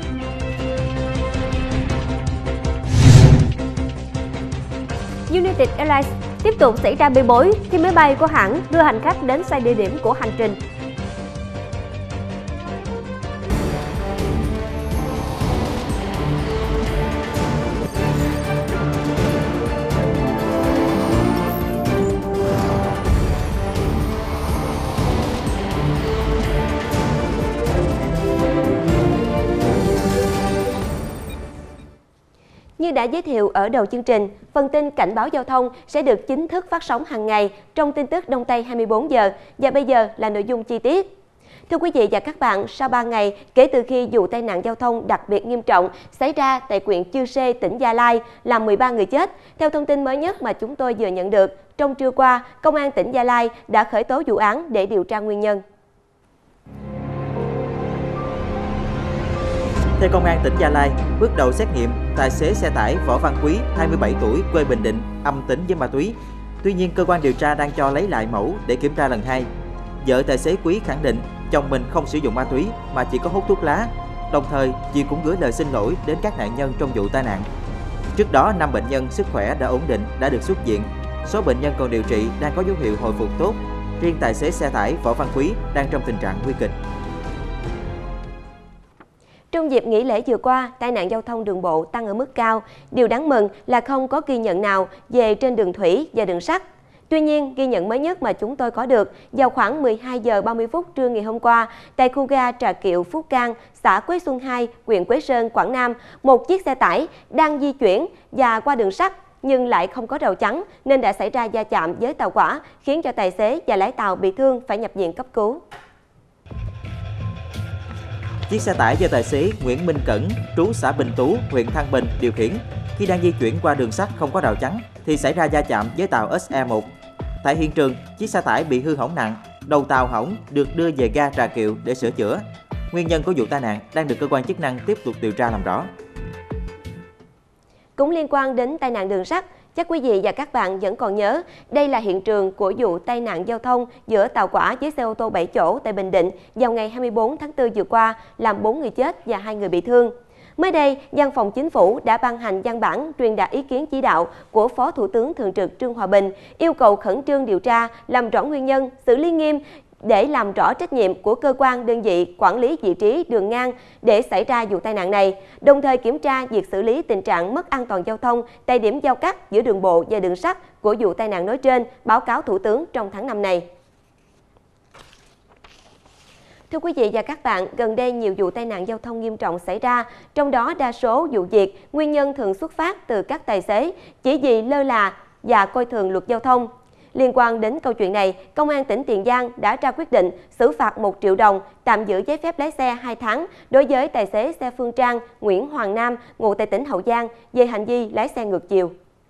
United Airlines tiếp tục xảy ra bê bối khi máy bay của hãng đưa hành khách đến sai địa điểm của hành trình. Như đã giới thiệu ở đầu chương trình, phần tin cảnh báo giao thông sẽ được chính thức phát sóng hàng ngày trong tin tức Đông Tây 24 giờ và bây giờ là nội dung chi tiết. Thưa quý vị và các bạn, sau 3 ngày kể từ khi vụ tai nạn giao thông đặc biệt nghiêm trọng xảy ra tại huyện Chư Sê, tỉnh Gia Lai làm 13 người chết, theo thông tin mới nhất mà chúng tôi vừa nhận được, trong trưa qua, Công an tỉnh Gia Lai đã khởi tố vụ án để điều tra nguyên nhân. Theo Công an tỉnh Gia Lai, bước đầu xét nghiệm, tài xế xe tải Võ Văn Quý, 27 tuổi, quê Bình Định, âm tính với ma túy. Tuy nhiên, cơ quan điều tra đang cho lấy lại mẫu để kiểm tra lần 2. Vợ tài xế Quý khẳng định chồng mình không sử dụng ma túy mà chỉ có hút thuốc lá. Đồng thời, chị cũng gửi lời xin lỗi đến các nạn nhân trong vụ tai nạn. Trước đó, 5 bệnh nhân sức khỏe đã ổn định đã được xuất viện. Số bệnh nhân còn điều trị đang có dấu hiệu hồi phục tốt. Riêng tài xế xe tải Võ Văn Quý đang trong tình trạng nguy kịch. Trong dịp nghỉ lễ vừa qua, tai nạn giao thông đường bộ tăng ở mức cao. Điều đáng mừng là không có ghi nhận nào về trên đường thủy và đường sắt. Tuy nhiên, ghi nhận mới nhất mà chúng tôi có được vào khoảng 12 giờ 30 phút trưa ngày hôm qua, tại khu ga Trà Kiệu, Phú Cang, xã Quế Xuân 2, huyện Quế Sơn, Quảng Nam, một chiếc xe tải đang di chuyển và qua đường sắt nhưng lại không có rào chắn nên đã xảy ra va chạm với tàu hỏa, khiến cho tài xế và lái tàu bị thương phải nhập viện cấp cứu. Chiếc xe tải do tài xế Nguyễn Minh Cẩn, trú xã Bình Tú, huyện Thăng Bình điều khiển, khi đang di chuyển qua đường sắt không có rào chắn thì xảy ra va chạm với tàu SE1. Tại hiện trường, chiếc xe tải bị hư hỏng nặng, đầu tàu hỏng được đưa về ga Trà Kiệu để sửa chữa. Nguyên nhân của vụ tai nạn đang được cơ quan chức năng tiếp tục điều tra làm rõ. Cũng liên quan đến tai nạn đường sắt, chắc quý vị và các bạn vẫn còn nhớ, đây là hiện trường của vụ tai nạn giao thông giữa tàu hỏa với xe ô tô 7 chỗ tại Bình Định vào ngày 24 tháng 4 vừa qua, làm 4 người chết và 2 người bị thương. Mới đây, Văn phòng Chính phủ đã ban hành văn bản truyền đạt ý kiến chỉ đạo của Phó Thủ tướng Thường trực Trương Hòa Bình, yêu cầu khẩn trương điều tra, làm rõ nguyên nhân, xử lý nghiêm để làm rõ trách nhiệm của cơ quan đơn vị quản lý vị trí đường ngang để xảy ra vụ tai nạn này, đồng thời kiểm tra việc xử lý tình trạng mất an toàn giao thông tại điểm giao cắt giữa đường bộ và đường sắt của vụ tai nạn nói trên, báo cáo Thủ tướng trong tháng 5 này. Thưa quý vị và các bạn, gần đây nhiều vụ tai nạn giao thông nghiêm trọng xảy ra, trong đó đa số vụ việc nguyên nhân thường xuất phát từ các tài xế chỉ vì lơ là và coi thường luật giao thông. Liên quan đến câu chuyện này, Công an tỉnh Tiền Giang đã ra quyết định xử phạt 1 triệu đồng, tạm giữ giấy phép lái xe 2 tháng đối với tài xế xe Phương Trang Nguyễn Hoàng Nam, ngụ tại tỉnh Hậu Giang, về hành vi lái xe ngược chiều.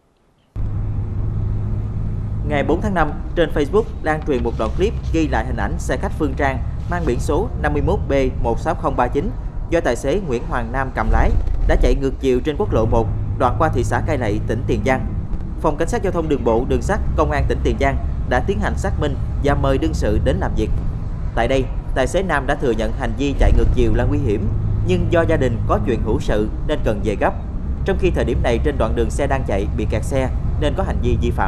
Ngày 4 tháng 5, trên Facebook lan truyền một đoạn clip ghi lại hình ảnh xe khách Phương Trang mang biển số 51B16039 do tài xế Nguyễn Hoàng Nam cầm lái đã chạy ngược chiều trên quốc lộ 1 đoạn qua thị xã Cai Lậy, tỉnh Tiền Giang. Phòng Cảnh sát Giao thông Đường bộ Đường sắt Công an tỉnh Tiền Giang đã tiến hành xác minh và mời đương sự đến làm việc. Tại đây, tài xế nam đã thừa nhận hành vi chạy ngược chiều là nguy hiểm, nhưng do gia đình có chuyện hữu sự nên cần về gấp. Trong khi thời điểm này trên đoạn đường xe đang chạy bị kẹt xe nên có hành vi vi phạm.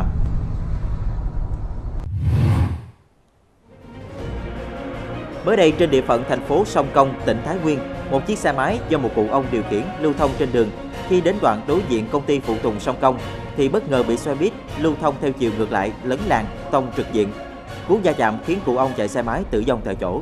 Mới đây trên địa phận thành phố Sông Công, tỉnh Thái Nguyên, một chiếc xe máy do một cụ ông điều khiển lưu thông trên đường. Khi đến đoạn đối diện công ty phụ tùng Sông Công thì bất ngờ bị xe buýt lưu thông theo chiều ngược lại lấn làn tông trực diện. Cú va chạm khiến cụ ông chạy xe máy tử vong tại chỗ.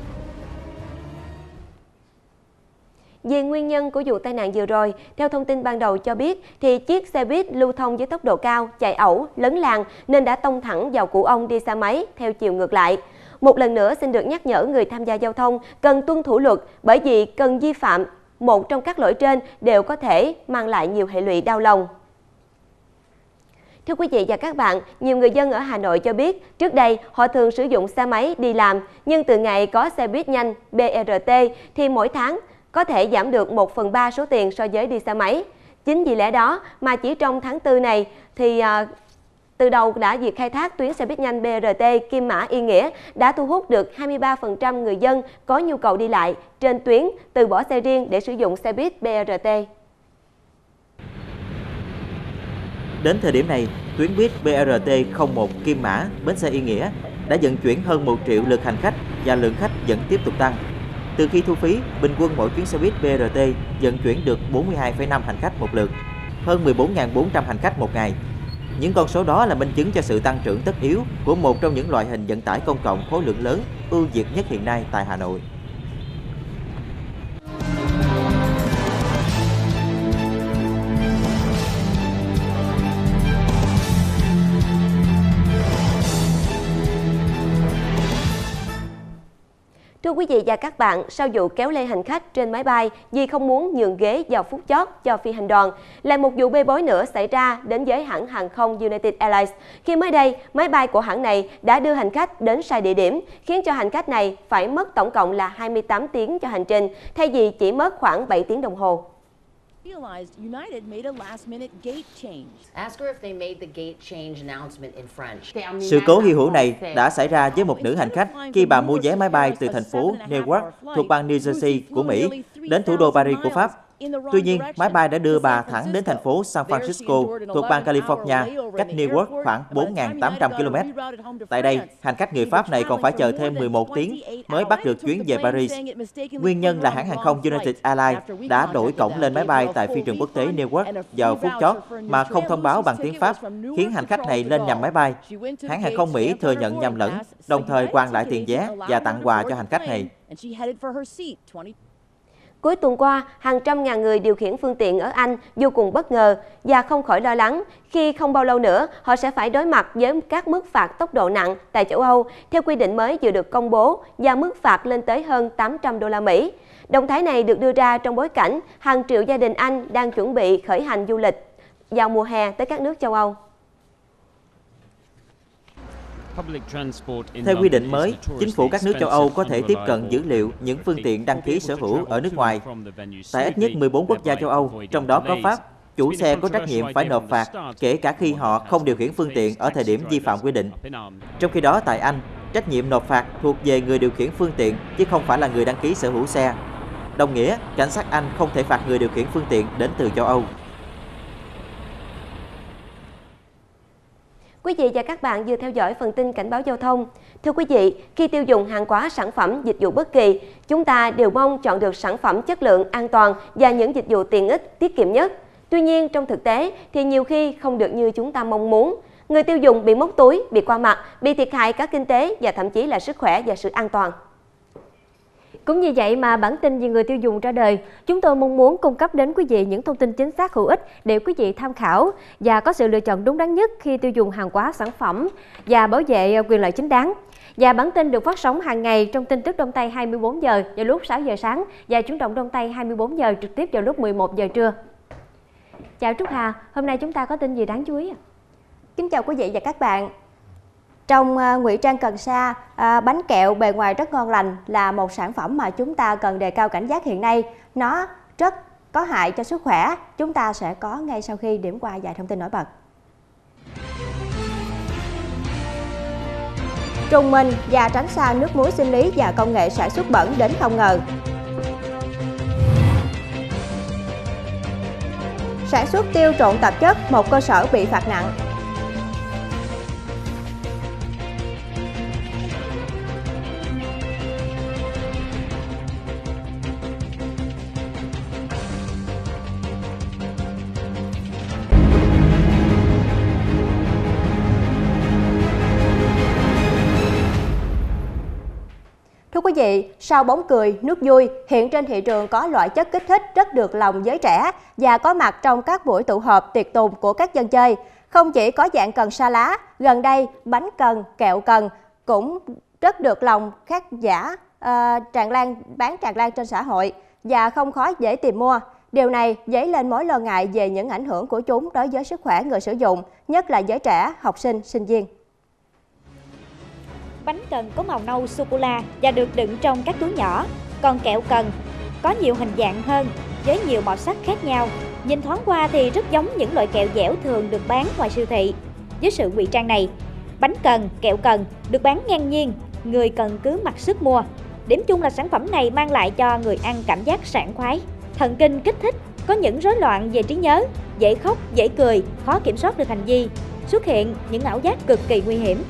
Về nguyên nhân của vụ tai nạn vừa rồi, theo thông tin ban đầu cho biết thì chiếc xe buýt lưu thông với tốc độ cao, chạy ẩu, lấn làn nên đã tông thẳng vào cụ ông đi xe máy theo chiều ngược lại. Một lần nữa xin được nhắc nhở người tham gia giao thông cần tuân thủ luật, bởi vì cần vi phạm một trong các lỗi trên đều có thể mang lại nhiều hệ lụy đau lòng. Thưa quý vị và các bạn, nhiều người dân ở Hà Nội cho biết trước đây họ thường sử dụng xe máy đi làm, nhưng từ ngày có xe buýt nhanh BRT thì mỗi tháng có thể giảm được 1/3 số tiền so với đi xe máy. Chính vì lẽ đó mà chỉ trong tháng 4 này thì từ đầu đã việc khai thác tuyến xe buýt nhanh BRT Kim Mã Yên Nghĩa đã thu hút được 23% người dân có nhu cầu đi lại trên tuyến từ bỏ xe riêng để sử dụng xe buýt BRT. Đến thời điểm này, tuyến buýt BRT 01 Kim Mã, bến xe Yên Nghĩa đã vận chuyển hơn 1 triệu lượt hành khách và lượng khách vẫn tiếp tục tăng. Từ khi thu phí, bình quân mỗi chuyến xe buýt BRT vận chuyển được 42,5 hành khách một lượt, hơn 14.400 hành khách một ngày. Những con số đó là minh chứng cho sự tăng trưởng tất yếu của một trong những loại hình vận tải công cộng khối lượng lớn, ưu việt nhất hiện nay tại Hà Nội. Thưa quý vị và các bạn, sau vụ kéo lê hành khách trên máy bay vì không muốn nhường ghế vào phút chót cho phi hành đoàn, lại một vụ bê bối nữa xảy ra đến với hãng hàng không United Airlines khi mới đây máy bay của hãng này đã đưa hành khách đến sai địa điểm, khiến cho hành khách này phải mất tổng cộng là 28 tiếng cho hành trình, thay vì chỉ mất khoảng 7 tiếng đồng hồ. Sự cố hy hữu này đã xảy ra với một nữ hành khách khi bà mua vé máy bay từ thành phố Newark thuộc bang New Jersey của Mỹ đến thủ đô Paris của Pháp. Tuy nhiên, máy bay đã đưa bà thẳng đến thành phố San Francisco thuộc bang California, cách Newark khoảng 4.800 km. Tại đây, hành khách người Pháp này còn phải chờ thêm 11 tiếng mới bắt được chuyến về Paris. Nguyên nhân là hãng hàng không United Airlines đã đổi cổng lên máy bay tại phi trường quốc tế Newark vào phút chót mà không thông báo bằng tiếng Pháp, khiến hành khách này lên nhầm máy bay. Hãng hàng không Mỹ thừa nhận nhầm lẫn, đồng thời hoàn lại tiền vé và tặng quà cho hành khách này. Cuối tuần qua, hàng trăm ngàn người điều khiển phương tiện ở Anh vô cùng bất ngờ và không khỏi lo lắng khi không bao lâu nữa họ sẽ phải đối mặt với các mức phạt tốc độ nặng tại châu Âu theo quy định mới vừa được công bố và mức phạt lên tới hơn 800 đô la Mỹ. Động thái này được đưa ra trong bối cảnh hàng triệu gia đình Anh đang chuẩn bị khởi hành du lịch vào mùa hè tới các nước châu Âu. Theo quy định mới, chính phủ các nước châu Âu có thể tiếp cận dữ liệu những phương tiện đăng ký sở hữu ở nước ngoài. Tại ít nhất 14 quốc gia châu Âu, trong đó có Pháp, chủ xe có trách nhiệm phải nộp phạt, kể cả khi họ không điều khiển phương tiện ở thời điểm vi phạm quy định. Trong khi đó, tại Anh, trách nhiệm nộp phạt thuộc về người điều khiển phương tiện, chứ không phải là người đăng ký sở hữu xe. Đồng nghĩa, cảnh sát Anh không thể phạt người điều khiển phương tiện đến từ châu Âu. Quý vị và các bạn vừa theo dõi phần tin cảnh báo giao thông. Thưa quý vị, khi tiêu dùng hàng hóa, sản phẩm, dịch vụ bất kỳ, chúng ta đều mong chọn được sản phẩm chất lượng, an toàn và những dịch vụ tiện ích, tiết kiệm nhất. Tuy nhiên, trong thực tế thì nhiều khi không được như chúng ta mong muốn. Người tiêu dùng bị móc túi, bị qua mặt, bị thiệt hại cả kinh tế và thậm chí là sức khỏe và sự an toàn. Cũng như vậy mà bản tin về người tiêu dùng ra đời, chúng tôi mong muốn cung cấp đến quý vị những thông tin chính xác hữu ích để quý vị tham khảo và có sự lựa chọn đúng đắn nhất khi tiêu dùng hàng hóa, sản phẩm và bảo vệ quyền lợi chính đáng. Và bản tin được phát sóng hàng ngày trong tin tức Đông Tây 24 giờ vào lúc 6 giờ sáng và chuyển động Đông Tây 24 giờ trực tiếp vào lúc 11 giờ trưa. Chào Trúc Hà, hôm nay chúng ta có tin gì đáng chú ý? Kính chào quý vị và các bạn. Trong ngụy trang cần sa, bánh kẹo bề ngoài rất ngon lành là một sản phẩm mà chúng ta cần đề cao cảnh giác hiện nay. Nó rất có hại cho sức khỏe. Chúng ta sẽ có ngay sau khi điểm qua vài thông tin nổi bật. trùng mình và tránh xa nước muối sinh lý và công nghệ sản xuất bẩn đến không ngờ. Sản xuất tiêu trộn tạp chất, một cơ sở bị phạt nặng. Thưa quý vị, sau bóng cười, nước vui, hiện trên thị trường có loại chất kích thích rất được lòng giới trẻ và có mặt trong các buổi tụ họp tiệc tùng của các dân chơi. Không chỉ có dạng cần sa lá, gần đây bánh cần, kẹo cần cũng rất được lòng khán giả bán tràn lan trên xã hội và không khó dễ tìm mua. Điều này dấy lên mối lo ngại về những ảnh hưởng của chúng đối với sức khỏe người sử dụng, nhất là giới trẻ, học sinh, sinh viên. Bánh cần có màu nâu sô-cô-la và được đựng trong các túi nhỏ, còn kẹo cần có nhiều hình dạng hơn với nhiều màu sắc khác nhau. Nhìn thoáng qua thì rất giống những loại kẹo dẻo thường được bán ngoài siêu thị. Với sự ngụy trang này, bánh cần, kẹo cần được bán ngang nhiên, người cần cứ mặc sức mua. Điểm chung là sản phẩm này mang lại cho người ăn cảm giác sảng khoái, thần kinh kích thích, có những rối loạn về trí nhớ, dễ khóc, dễ cười, khó kiểm soát được hành vi, xuất hiện những ảo giác cực kỳ nguy hiểm.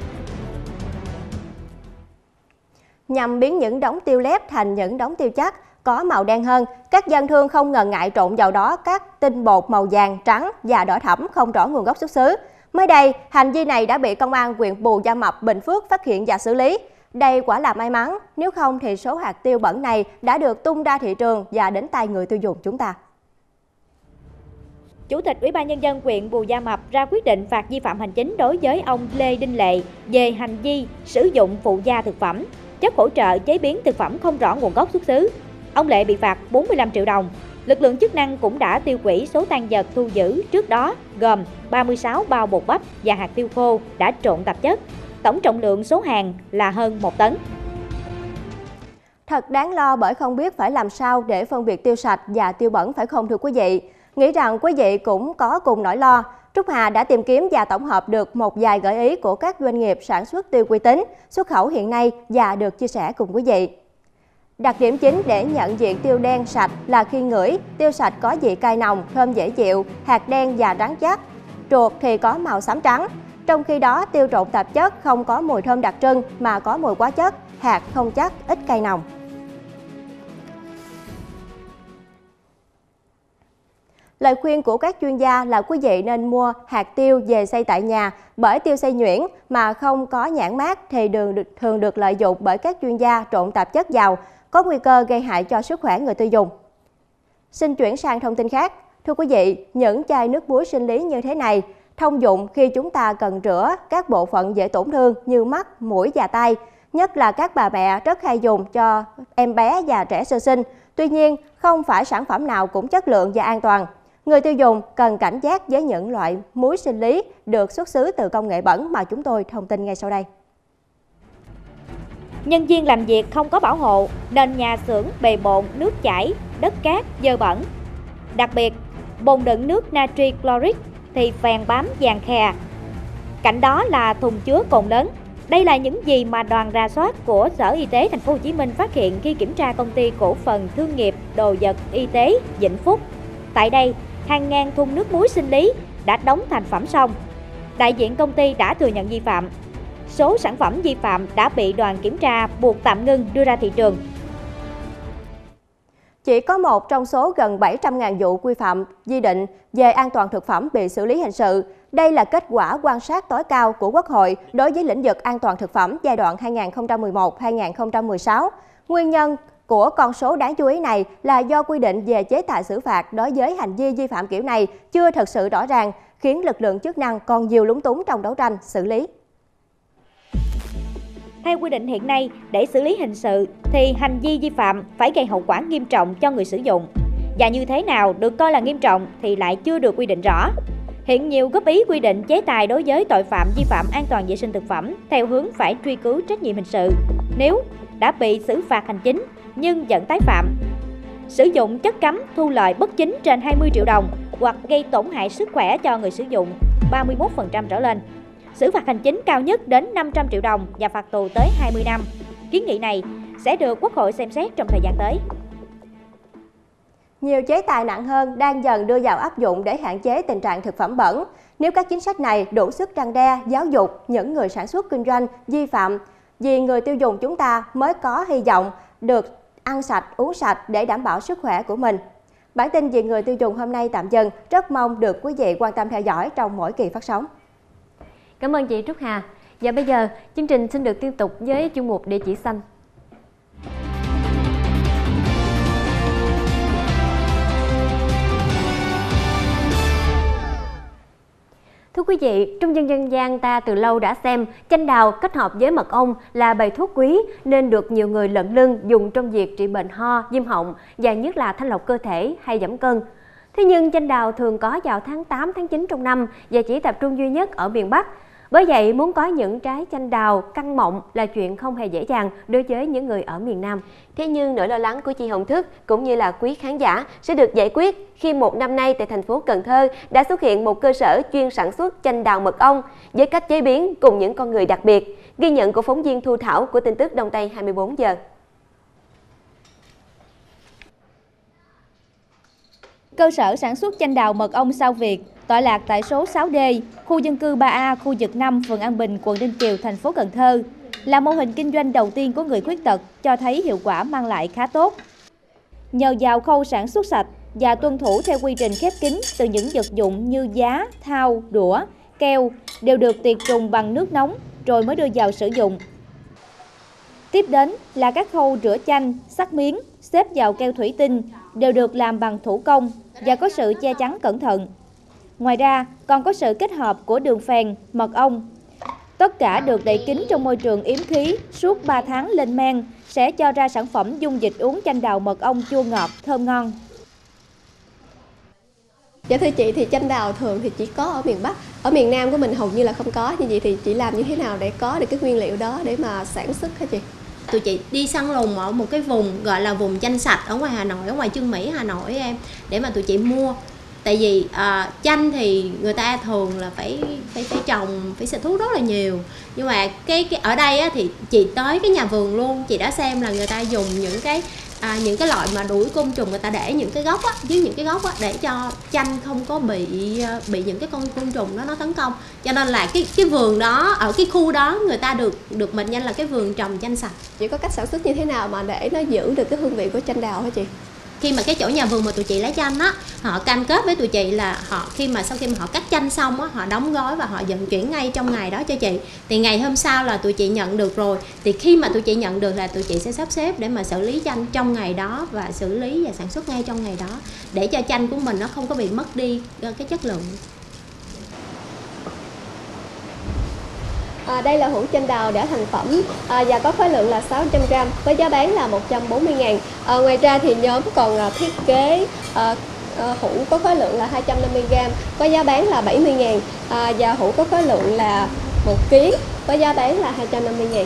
Nhằm biến những đống tiêu lép thành những đống tiêu chắc, có màu đen hơn, các gian thương không ngần ngại trộn vào đó các tinh bột màu vàng, trắng và đỏ thẫm không rõ nguồn gốc xuất xứ. Mới đây, hành vi này đã bị Công an huyện Bù Gia Mập, Bình Phước phát hiện và xử lý. Đây quả là may mắn, nếu không thì số hạt tiêu bẩn này đã được tung ra thị trường và đến tay người tiêu dùng chúng ta. Chủ tịch Ủy ban Nhân dân huyện Bù Gia Mập ra quyết định phạt vi phạm hành chính đối với ông Lê Đinh Lệ về hành vi sử dụng phụ gia thực phẩm, chất hỗ trợ chế biến thực phẩm không rõ nguồn gốc xuất xứ. Ông Lệ bị phạt 45 triệu đồng. Lực lượng chức năng cũng đã tiêu hủy số tang vật thu giữ trước đó gồm 36 bao bột bắp và hạt tiêu khô đã trộn tạp chất. Tổng trọng lượng số hàng là hơn 1 tấn. Thật đáng lo bởi không biết phải làm sao để phân biệt tiêu sạch và tiêu bẩn, phải không thưa quý vị? Nghĩ rằng quý vị cũng có cùng nỗi lo. Trúc Hà đã tìm kiếm và tổng hợp được một vài gợi ý của các doanh nghiệp sản xuất tiêu uy tín, xuất khẩu hiện nay và được chia sẻ cùng quý vị. Đặc điểm chính để nhận diện tiêu đen sạch là khi ngửi, tiêu sạch có vị cay nồng, thơm dễ chịu, hạt đen và rắn chắc, ruột thì có màu xám trắng. Trong khi đó, tiêu trộn tạp chất không có mùi thơm đặc trưng mà có mùi quá chất, hạt không chắc, ít cay nồng. Lời khuyên của các chuyên gia là quý vị nên mua hạt tiêu về xay tại nhà, bởi tiêu xay nhuyễn mà không có nhãn mác thì thường được lợi dụng bởi các chuyên gia trộn tạp chất vào, có nguy cơ gây hại cho sức khỏe người tiêu dùng. Xin chuyển sang thông tin khác. Thưa quý vị, những chai nước muối sinh lý như thế này thông dụng khi chúng ta cần rửa các bộ phận dễ tổn thương như mắt, mũi và tay. Nhất là các bà mẹ rất hay dùng cho em bé và trẻ sơ sinh. Tuy nhiên, không phải sản phẩm nào cũng chất lượng và an toàn. Người tiêu dùng cần cảnh giác với những loại muối sinh lý được xuất xứ từ công nghệ bẩn mà chúng tôi thông tin ngay sau đây. Nhân viên làm việc không có bảo hộ nên nhà xưởng bề bộn nước chảy, đất cát, dơ bẩn. Đặc biệt, bồn đựng nước natri chloric thì phèn bám vàng khè. Cạnh đó là thùng chứa cồn lớn. Đây là những gì mà đoàn rà soát của Sở Y tế Thành phố Hồ Chí Minh phát hiện khi kiểm tra công ty cổ phần thương nghiệp đồ vật y tế Vĩnh Phúc. Tại đây, hàng ngàn thùng nước muối sinh lý đã đóng thành phẩm xong. Đại diện công ty đã thừa nhận vi phạm. Số sản phẩm vi phạm đã bị đoàn kiểm tra buộc tạm ngưng đưa ra thị trường. Chỉ có một trong số gần 700.000 vụ quy phạm quy định về an toàn thực phẩm bị xử lý hình sự. Đây là kết quả quan sát tối cao của Quốc hội đối với lĩnh vực an toàn thực phẩm giai đoạn 2011-2016. Nguyên nhân của con số đáng chú ý này là do quy định về chế tài xử phạt đối với hành vi vi phạm kiểu này chưa thật sự rõ ràng, khiến lực lượng chức năng còn nhiều lúng túng trong đấu tranh, xử lý. Theo quy định hiện nay, để xử lý hình sự thì hành vi vi phạm phải gây hậu quả nghiêm trọng cho người sử dụng. Và như thế nào được coi là nghiêm trọng thì lại chưa được quy định rõ. Hiện nhiều góp ý quy định chế tài đối với tội phạm vi phạm an toàn vệ sinh thực phẩm theo hướng phải truy cứu trách nhiệm hình sự nếu đã bị xử phạt hành chính nhưng vẫn tái phạm. Sử dụng chất cấm thu lợi bất chính trên 20 triệu đồng hoặc gây tổn hại sức khỏe cho người sử dụng 31% trở lên. xử phạt hành chính cao nhất đến 500 triệu đồng và phạt tù tới 20 năm. Kiến nghị này sẽ được Quốc hội xem xét trong thời gian tới. Nhiều chế tài nặng hơn đang dần đưa vào áp dụng để hạn chế tình trạng thực phẩm bẩn. Nếu các chính sách này đủ sức răn đe, giáo dục những người sản xuất kinh doanh vi phạm, vì người tiêu dùng chúng ta mới có hy vọng được ăn sạch, uống sạch để đảm bảo sức khỏe của mình. Bản tin Vì người tiêu dùng hôm nay tạm dừng. Rất mong được quý vị quan tâm theo dõi trong mỗi kỳ phát sóng. Cảm ơn chị Trúc Hà. Và bây giờ, chương trình xin được tiếp tục với chuyên mục Địa chỉ xanh. Thưa quý vị, trong dân gian ta từ lâu đã xem chanh đào kết hợp với mật ong là bài thuốc quý nên được nhiều người lận lưng dùng trong việc trị bệnh ho, viêm họng và nhất là thanh lọc cơ thể hay giảm cân. Thế nhưng chanh đào thường có vào tháng 8, tháng 9 trong năm và chỉ tập trung duy nhất ở miền Bắc. Bởi vậy, muốn có những trái chanh đào căng mọng là chuyện không hề dễ dàng đối với những người ở miền Nam. Thế nhưng nỗi lo lắng của chị Hồng Thức cũng như là quý khán giả sẽ được giải quyết khi một năm nay tại thành phố Cần Thơ đã xuất hiện một cơ sở chuyên sản xuất chanh đào mật ong với cách chế biến cùng những con người đặc biệt. Ghi nhận của phóng viên Thu Thảo của tin tức Đông Tây 24 giờ. Cơ sở sản xuất chanh đào mật ong Sao Việt tọa lạc tại số 6D, khu dân cư 3A, khu vực 5, phường An Bình, quận Ninh Kiều, thành phố Cần Thơ, là mô hình kinh doanh đầu tiên của người khuyết tật, cho thấy hiệu quả mang lại khá tốt. Nhờ vào khâu sản xuất sạch và tuân thủ theo quy trình khép kín từ những vật dụng như giá, thau, đũa, keo đều được tiệt trùng bằng nước nóng rồi mới đưa vào sử dụng. Tiếp đến là các khâu rửa chanh, sắc miếng, xếp vào keo thủy tinh đều được làm bằng thủ công và có sự che chắn cẩn thận. Ngoài ra, còn có sự kết hợp của đường phèn, mật ong. Tất cả được đậy kín trong môi trường yếm khí suốt 3 tháng lên men sẽ cho ra sản phẩm dung dịch uống chanh đào mật ong chua ngọt, thơm ngon. Dạ thưa chị, thì chanh đào thường thì chỉ có ở miền Bắc, ở miền Nam của mình hầu như là không có. Như vậy thì chị làm như thế nào để có được cái nguyên liệu đó để mà sản xuất hả chị? Tụi chị đi săn lùng ở một cái vùng gọi là vùng chanh sạch ở ngoài Hà Nội, ở ngoài Chương Mỹ Hà Nội em, để mà tụi chị mua. Tại vì chanh thì người ta thường là phải trồng, phải xịt thuốc rất là nhiều. Nhưng mà cái ở đây á, thì chị tới cái nhà vườn luôn, chị đã xem là người ta dùng những cái loại mà đuổi côn trùng, người ta để những cái gốc á, dưới những cái gốc á, để cho chanh không có bị những cái con côn trùng đó nó tấn công. Cho nên là cái vườn đó, ở cái khu đó người ta được mệnh danh là cái vườn trồng chanh sạch. Chị có cách sản xuất như thế nào mà để nó giữ được cái hương vị của chanh đào hả chị? Khi mà cái chỗ nhà vườn mà tụi chị lấy chanh á, họ cam kết với tụi chị là sau khi mà họ cắt chanh xong á, họ đóng gói và họ vận chuyển ngay trong ngày đó cho chị. Thì ngày hôm sau là tụi chị nhận được rồi. Thì khi mà tụi chị nhận được là tụi chị sẽ sắp xếp để mà xử lý chanh trong ngày đó và xử lý và sản xuất ngay trong ngày đó để cho chanh của mình nó không có bị mất đi cái chất lượng. Đây là hũ chanh đào đã thành phẩm và có khối lượng là 600g với giá bán là 140.000. Ngoài ra thì nhóm còn thiết kế hũ có khối lượng là 250g có giá bán là 70.000 và hũ có khối lượng là 1 kg có giá bán là 250.000.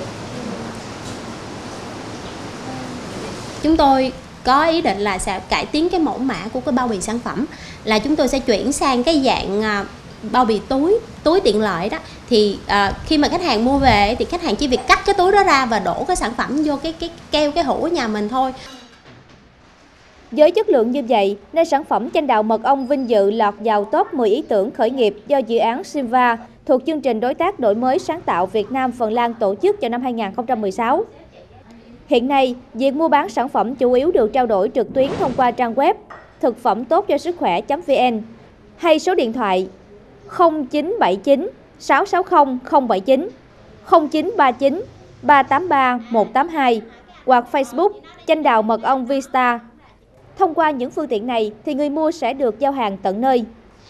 Chúng tôi có ý định là sẽ cải tiến cái mẫu mã của cái bao bì sản phẩm, là chúng tôi sẽ chuyển sang cái dạng bao bì túi tiện lợi đó. Thì khi mà khách hàng mua về thì khách hàng chỉ việc cắt cái túi đó ra và đổ cái sản phẩm vô cái keo, cái hũ của nhà mình thôi. Với chất lượng như vậy, nên sản phẩm chanh đào mật ong vinh dự lọt vào top 10 ý tưởng khởi nghiệp do dự án Simva thuộc chương trình đối tác đổi mới sáng tạo Việt Nam Phần Lan tổ chức vào năm 2016. Hiện nay, việc mua bán sản phẩm chủ yếu được trao đổi trực tuyến thông qua trang web thực phẩm tốt cho sức khỏe.vn hay số điện thoại 0979 660 079, 0939 383 182 hoặc Facebook chanh đào mật ong Vista. Thông qua những phương tiện này thì người mua sẽ được giao hàng tận nơi.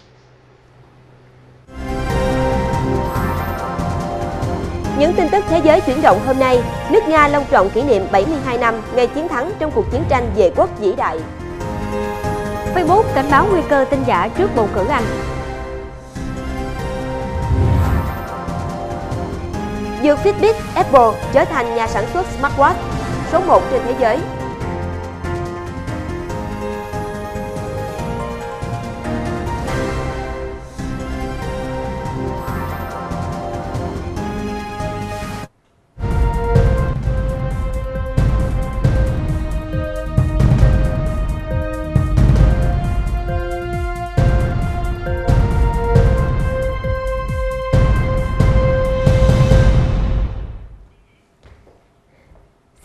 Những tin tức thế giới chuyển động hôm nay, nước Nga long trọng kỷ niệm 72 năm ngày chiến thắng trong cuộc chiến tranh vệ quốc vĩ đại. Facebook cảnh báo nguy cơ tin giả trước bầu cử Anh. Dược Fitbit, Apple trở thành nhà sản xuất smartwatch số 1 trên thế giới.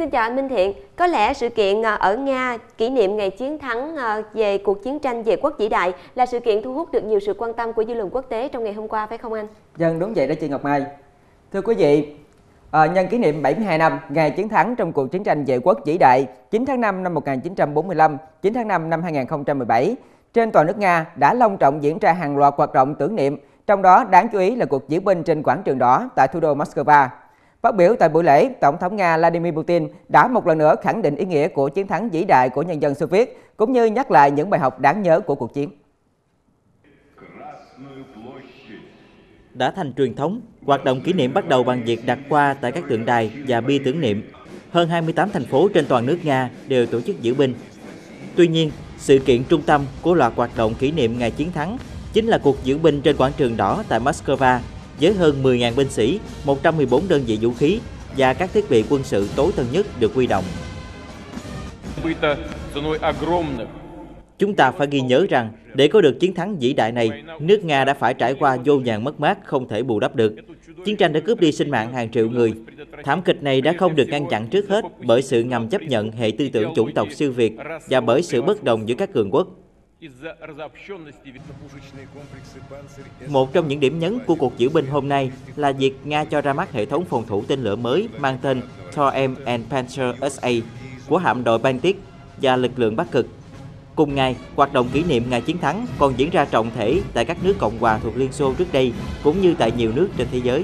Xin chào anh Minh Thiện. Có lẽ sự kiện ở Nga kỷ niệm ngày chiến thắng về cuộc chiến tranh vệ quốc vĩ đại là sự kiện thu hút được nhiều sự quan tâm của dư luận quốc tế trong ngày hôm qua, phải không anh? Vâng, đúng vậy đó chị Ngọc Mai. Thưa quý vị, nhân kỷ niệm 72 năm ngày chiến thắng trong cuộc chiến tranh vệ quốc vĩ đại 9 tháng 5 năm 1945, 9 tháng 5 năm 2017, trên toàn nước Nga đã long trọng diễn ra hàng loạt hoạt động tưởng niệm, trong đó đáng chú ý là cuộc diễu binh trên quảng trường đỏ tại thủ đô Moscow. Phát biểu tại buổi lễ, Tổng thống Nga Vladimir Putin đã một lần nữa khẳng định ý nghĩa của chiến thắng vĩ đại của nhân dân Xô Viết, cũng như nhắc lại những bài học đáng nhớ của cuộc chiến. Đã thành truyền thống, hoạt động kỷ niệm bắt đầu bằng việc đặt hoa tại các tượng đài và bia tưởng niệm. Hơn 28 thành phố trên toàn nước Nga đều tổ chức diễu binh. Tuy nhiên, sự kiện trung tâm của loạt hoạt động kỷ niệm ngày chiến thắng chính là cuộc diễu binh trên quảng trường đỏ tại Moscow với hơn 10.000 binh sĩ, 114 đơn vị vũ khí và các thiết bị quân sự tối tân nhất được huy động. Chúng ta phải ghi nhớ rằng, để có được chiến thắng vĩ đại này, nước Nga đã phải trải qua vô vàn mất mát không thể bù đắp được. Chiến tranh đã cướp đi sinh mạng hàng triệu người. Thảm kịch này đã không được ngăn chặn trước hết bởi sự ngầm chấp nhận hệ tư tưởng chủng tộc siêu Việt và bởi sự bất đồng giữa các cường quốc. Một trong những điểm nhấn của cuộc diễu binh hôm nay là việc Nga cho ra mắt hệ thống phòng thủ tên lửa mới mang tên Thor-M and Pantsir SA của hạm đội Baltic và lực lượng Bắc Cực. Cùng ngày, hoạt động kỷ niệm ngày chiến thắng còn diễn ra trọng thể tại các nước Cộng hòa thuộc Liên Xô trước đây, cũng như tại nhiều nước trên thế giới.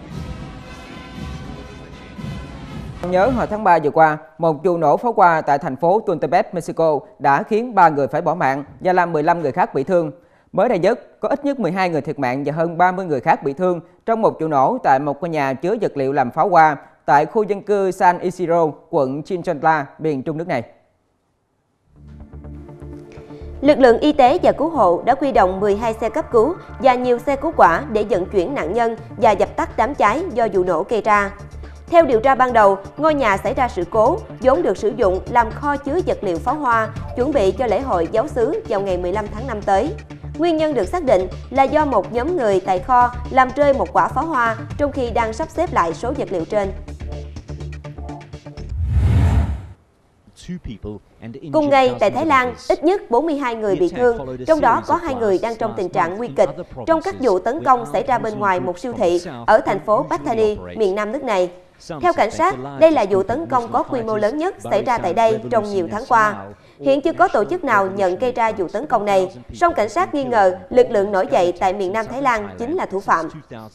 Nhớ hồi tháng 3 vừa qua, một vụ nổ pháo hoa tại thành phố Tultepec, Mexico đã khiến 3 người phải bỏ mạng và làm 15 người khác bị thương. Mới đây nhất, có ít nhất 12 người thiệt mạng và hơn 30 người khác bị thương trong một vụ nổ tại một ngôi nhà chứa vật liệu làm pháo hoa tại khu dân cư San Isidro, quận Chinchantla, miền trung nước này. Lực lượng y tế và cứu hộ đã huy động 12 xe cấp cứu và nhiều xe cứu hỏa để vận chuyển nạn nhân và dập tắt đám cháy do vụ nổ gây ra. Theo điều tra ban đầu, ngôi nhà xảy ra sự cố vốn được sử dụng làm kho chứa vật liệu pháo hoa, chuẩn bị cho lễ hội Gióng xứ vào ngày 15 tháng 5 tới. Nguyên nhân được xác định là do một nhóm người tại kho làm rơi một quả pháo hoa trong khi đang sắp xếp lại số vật liệu trên. Cùng ngày, tại Thái Lan, ít nhất 42 người bị thương, trong đó có 2 người đang trong tình trạng nguy kịch trong các vụ tấn công xảy ra bên ngoài một siêu thị ở thành phố Pattani, miền nam nước này. Theo cảnh sát, đây là vụ tấn công có quy mô lớn nhất xảy ra tại đây trong nhiều tháng qua. Hiện chưa có tổ chức nào nhận gây ra vụ tấn công này, song cảnh sát nghi ngờ lực lượng nổi dậy tại miền nam Thái Lan chính là thủ phạm.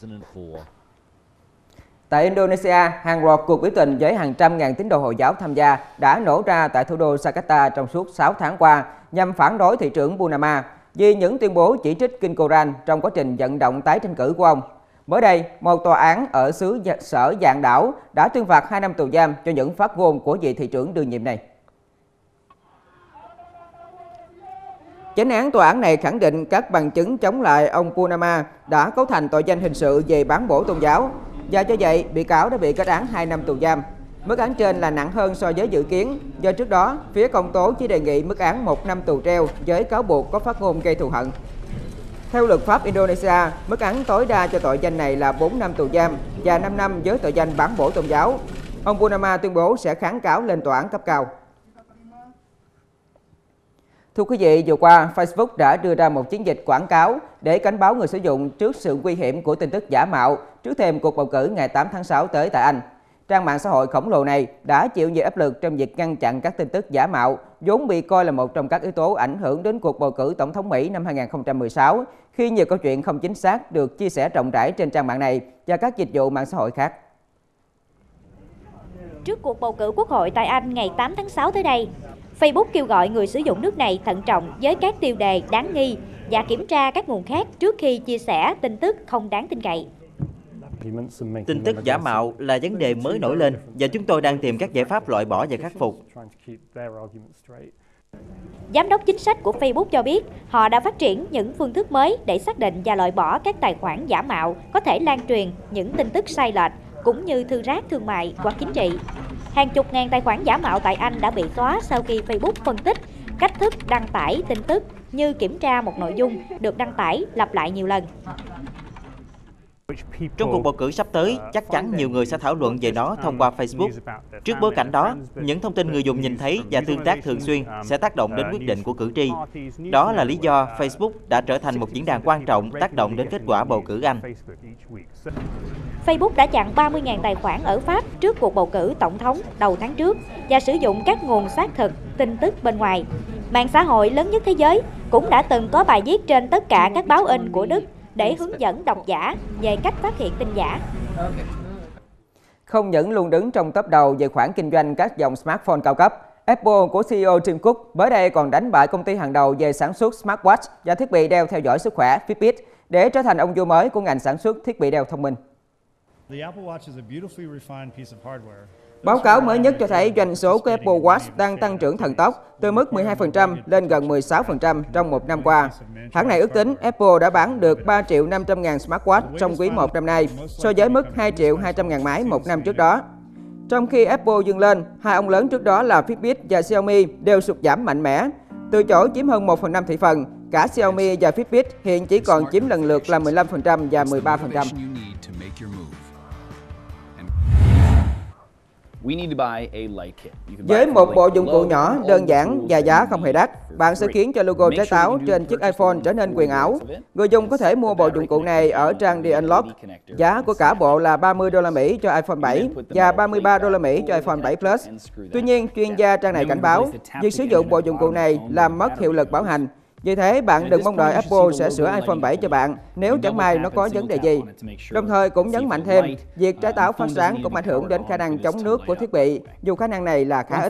Tại Indonesia, hàng loạt cuộc biểu tình với hàng trăm ngàn tín đồ Hồi giáo tham gia đã nổ ra tại thủ đô Jakarta trong suốt 6 tháng qua nhằm phản đối thị trưởng Purnama vì những tuyên bố chỉ trích Kinh Koran trong quá trình vận động tái tranh cử của ông. Mới đây, một tòa án ở xứ sở Dạng Đảo đã tuyên phạt 2 năm tù giam cho những phát ngôn của vị thị trưởng đương nhiệm này. Chánh án tòa án này khẳng định các bằng chứng chống lại ông Purnama đã cấu thành tội danh hình sự về bán bổ tôn giáo, và do vậy bị cáo đã bị kết án 2 năm tù giam. Mức án trên là nặng hơn so với dự kiến, do trước đó phía công tố chỉ đề nghị mức án 1 năm tù treo với cáo buộc có phát ngôn gây thù hận. Theo luật pháp Indonesia, mức án tối đa cho tội danh này là 4 năm tù giam và 5 năm với tội danh bán bổ tôn giáo. Ông Purnama tuyên bố sẽ kháng cáo lên tòa án cấp cao. Thưa quý vị, vừa qua Facebook đã đưa ra một chiến dịch quảng cáo để cảnh báo người sử dụng trước sự nguy hiểm của tin tức giả mạo trước thềm cuộc bầu cử ngày 8 tháng 6 tới tại Anh. Trang mạng xã hội khổng lồ này đã chịu nhiều áp lực trong việc ngăn chặn các tin tức giả mạo, vốn bị coi là một trong các yếu tố ảnh hưởng đến cuộc bầu cử tổng thống Mỹ năm 2016, khi nhiều câu chuyện không chính xác được chia sẻ rộng rãi trên trang mạng này và các dịch vụ mạng xã hội khác. Trước cuộc bầu cử quốc hội tại Anh ngày 8 tháng 6 tới đây, Facebook kêu gọi người sử dụng nước này thận trọng với các tiêu đề đáng nghi và kiểm tra các nguồn khác trước khi chia sẻ tin tức không đáng tin cậy. Tin tức giả mạo là vấn đề mới nổi lên và chúng tôi đang tìm các giải pháp loại bỏ và khắc phục. Giám đốc chính sách của Facebook cho biết họ đã phát triển những phương thức mới để xác định và loại bỏ các tài khoản giả mạo có thể lan truyền những tin tức sai lệch cũng như thư rác thương mại hoặc chính trị. Hàng chục ngàn tài khoản giả mạo tại Anh đã bị xóa sau khi Facebook phân tích cách thức đăng tải tin tức như kiểm tra một nội dung được đăng tải lặp lại nhiều lần. Trong cuộc bầu cử sắp tới, chắc chắn nhiều người sẽ thảo luận về nó thông qua Facebook. Trước bối cảnh đó, những thông tin người dùng nhìn thấy và tương tác thường xuyên sẽ tác động đến quyết định của cử tri. Đó là lý do Facebook đã trở thành một diễn đàn quan trọng tác động đến kết quả bầu cử Anh. Facebook đã chặn 30.000 tài khoản ở Pháp trước cuộc bầu cử tổng thống đầu tháng trước và sử dụng các nguồn xác thực tin tức bên ngoài. Mạng xã hội lớn nhất thế giới cũng đã từng có bài viết trên tất cả các báo in của Đức để hướng dẫn độc giả về cách phát hiện tin giả. Không những luôn đứng trong top đầu về khoản kinh doanh các dòng smartphone cao cấp, Apple của CEO Tim Cook mới đây còn đánh bại công ty hàng đầu về sản xuất smartwatch và thiết bị đeo theo dõi sức khỏe Fitbit để trở thành ông vua mới của ngành sản xuất thiết bị đeo thông minh. Báo cáo mới nhất cho thấy doanh số của Apple Watch đang tăng trưởng thần tốc từ mức 12% lên gần 16% trong một năm qua. Hãng này ước tính Apple đã bán được 3.500.000 smartwatch trong quý 1 năm nay, so với mức 2.200.000 máy một năm trước đó. Trong khi Apple dừng lên, hai ông lớn trước đó là Fitbit và Xiaomi đều sụt giảm mạnh mẽ. Từ chỗ chiếm hơn 1/5 thị phần, cả Xiaomi và Fitbit hiện chỉ còn chiếm lần lượt là 15% và 13%. Với một bộ dụng cụ nhỏ, đơn giản và giá không hề đắt, bạn sẽ khiến cho logo trái táo trên chiếc iPhone trở nên quyền ảo. Người dùng có thể mua bộ dụng cụ này ở trang The Unlock. Giá của cả bộ là $30 cho iPhone 7 và $33 cho iPhone 7 Plus. Tuy nhiên, chuyên gia trang này cảnh báo, việc sử dụng bộ dụng cụ này làm mất hiệu lực bảo hành. Vì thế, bạn đừng mong đợi Apple sẽ sửa iPhone 7 cho bạn nếu chẳng may nó có vấn đề gì. Đồng thời cũng nhấn mạnh thêm, việc trái táo phát sáng cũng ảnh hưởng đến khả năng chống nước của thiết bị, dù khả năng này là khá ít.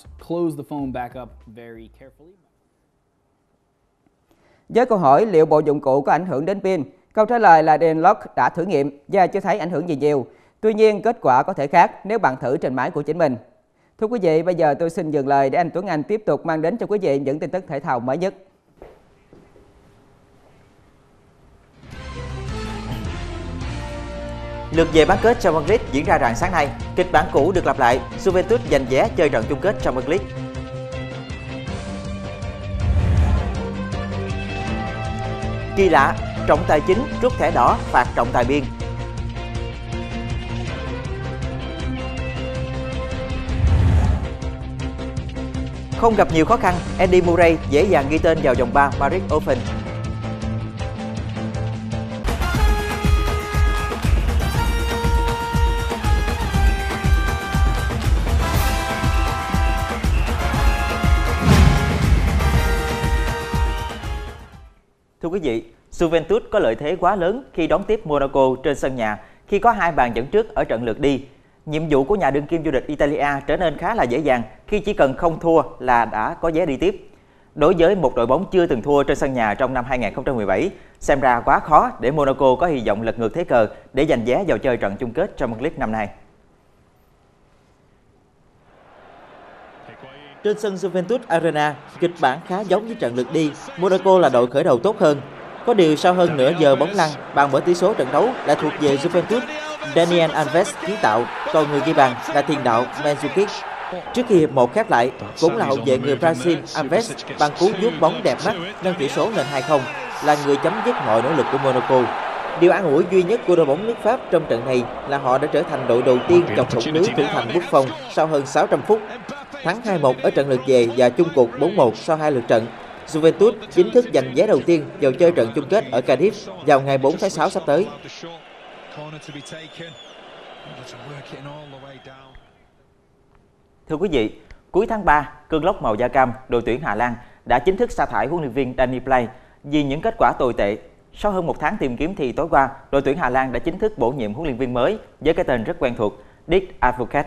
Với câu hỏi liệu bộ dụng cụ có ảnh hưởng đến pin, câu trả lời là The Unlock đã thử nghiệm và chưa thấy ảnh hưởng gì nhiều. Tuy nhiên, kết quả có thể khác nếu bạn thử trên máy của chính mình. Thưa quý vị, bây giờ tôi xin dừng lời để anh Tuấn Anh tiếp tục mang đến cho quý vị những tin tức thể thao mới nhất. Lượt về bán kết Champions League diễn ra rạng sáng nay. Kịch bản cũ được lặp lại, Juventus giành vé chơi trận chung kết Champions League. Kỳ lạ, trọng tài chính rút thẻ đỏ phạt trọng tài biên. Không gặp nhiều khó khăn, Andy Murray dễ dàng ghi tên vào vòng 3 Madrid Open. Thưa quý vị, Juventus có lợi thế quá lớn khi đón tiếp Monaco trên sân nhà khi có 2 bàn dẫn trước ở trận lượt đi. Nhiệm vụ của nhà đương kim vô địch Italia trở nên khá là dễ dàng khi chỉ cần không thua là đã có vé đi tiếp. Đối với một đội bóng chưa từng thua trên sân nhà trong năm 2017, xem ra quá khó để Monaco có hy vọng lật ngược thế cờ để giành vé vào chơi trận chung kết Champions League năm nay. Trên sân Juventus Arena, kịch bản khá giống với trận lượt đi, Monaco là đội khởi đầu tốt hơn. Có điều sau hơn nửa giờ bóng lăn, bàn mở tỷ số trận đấu lại thuộc về Juventus. Daniel Alves kiến tạo, còn người ghi bàn là tiền đạo Mandzukic. Trước khi hiệp 1 khép lại, cũng là hậu vệ người Brazil Alves bằng cú vuốt bóng đẹp mắt nâng tỷ số lên 2-0, là người chấm dứt mọi nỗ lực của Monaco. Điều an ủi duy nhất của đội bóng nước Pháp trong trận này là họ đã trở thành đội đầu tiên chọc thủng lưới thủ thành Buffon sau hơn 600 phút. Thắng 2-1 ở trận lượt về và chung cuộc 4-1 sau 2 lượt trận. Juventus chính thức giành vé đầu tiên vào chơi trận chung kết ở Cardiff vào ngày 4 tháng 6 sắp tới. Thưa quý vị, cuối tháng 3, cơn lốc màu da cam, đội tuyển Hà Lan đã chính thức sa thải huấn luyện viên Danny Play vì những kết quả tồi tệ. Sau hơn 1 tháng tìm kiếm thì tối qua, đội tuyển Hà Lan đã chính thức bổ nhiệm huấn luyện viên mới với cái tên rất quen thuộc, Dick Advocaat.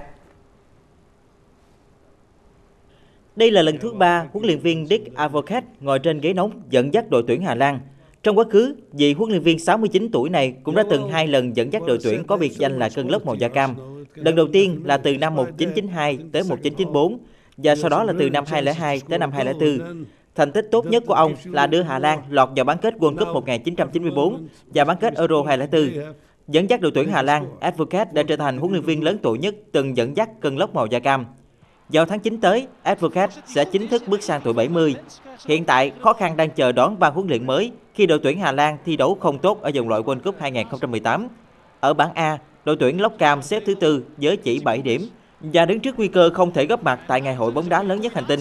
Đây là lần thứ 3 huấn luyện viên Dick Advocaat ngồi trên ghế nóng dẫn dắt đội tuyển Hà Lan. Trong quá khứ, vị huấn luyện viên 69 tuổi này cũng đã từng 2 lần dẫn dắt đội tuyển có biệt danh là cơn lốc màu da cam. Lần đầu tiên là từ năm 1992 tới 1994 và sau đó là từ năm 2002 tới năm 2004. Thành tích tốt nhất của ông là đưa Hà Lan lọt vào bán kết World Cup 1994 và bán kết Euro 2004. Dẫn dắt đội tuyển Hà Lan, Advocaat đã trở thành huấn luyện viên lớn tuổi nhất từng dẫn dắt cơn lốc màu da cam. Vào tháng 9 tới, Advocaat sẽ chính thức bước sang tuổi 70. Hiện tại, khó khăn đang chờ đón ban huấn luyện mới khi đội tuyển Hà Lan thi đấu không tốt ở vòng loại World Cup 2018. Ở bảng A, đội tuyển Lốc Cam xếp thứ tư với chỉ 7 điểm và đứng trước nguy cơ không thể góp mặt tại ngày hội bóng đá lớn nhất hành tinh.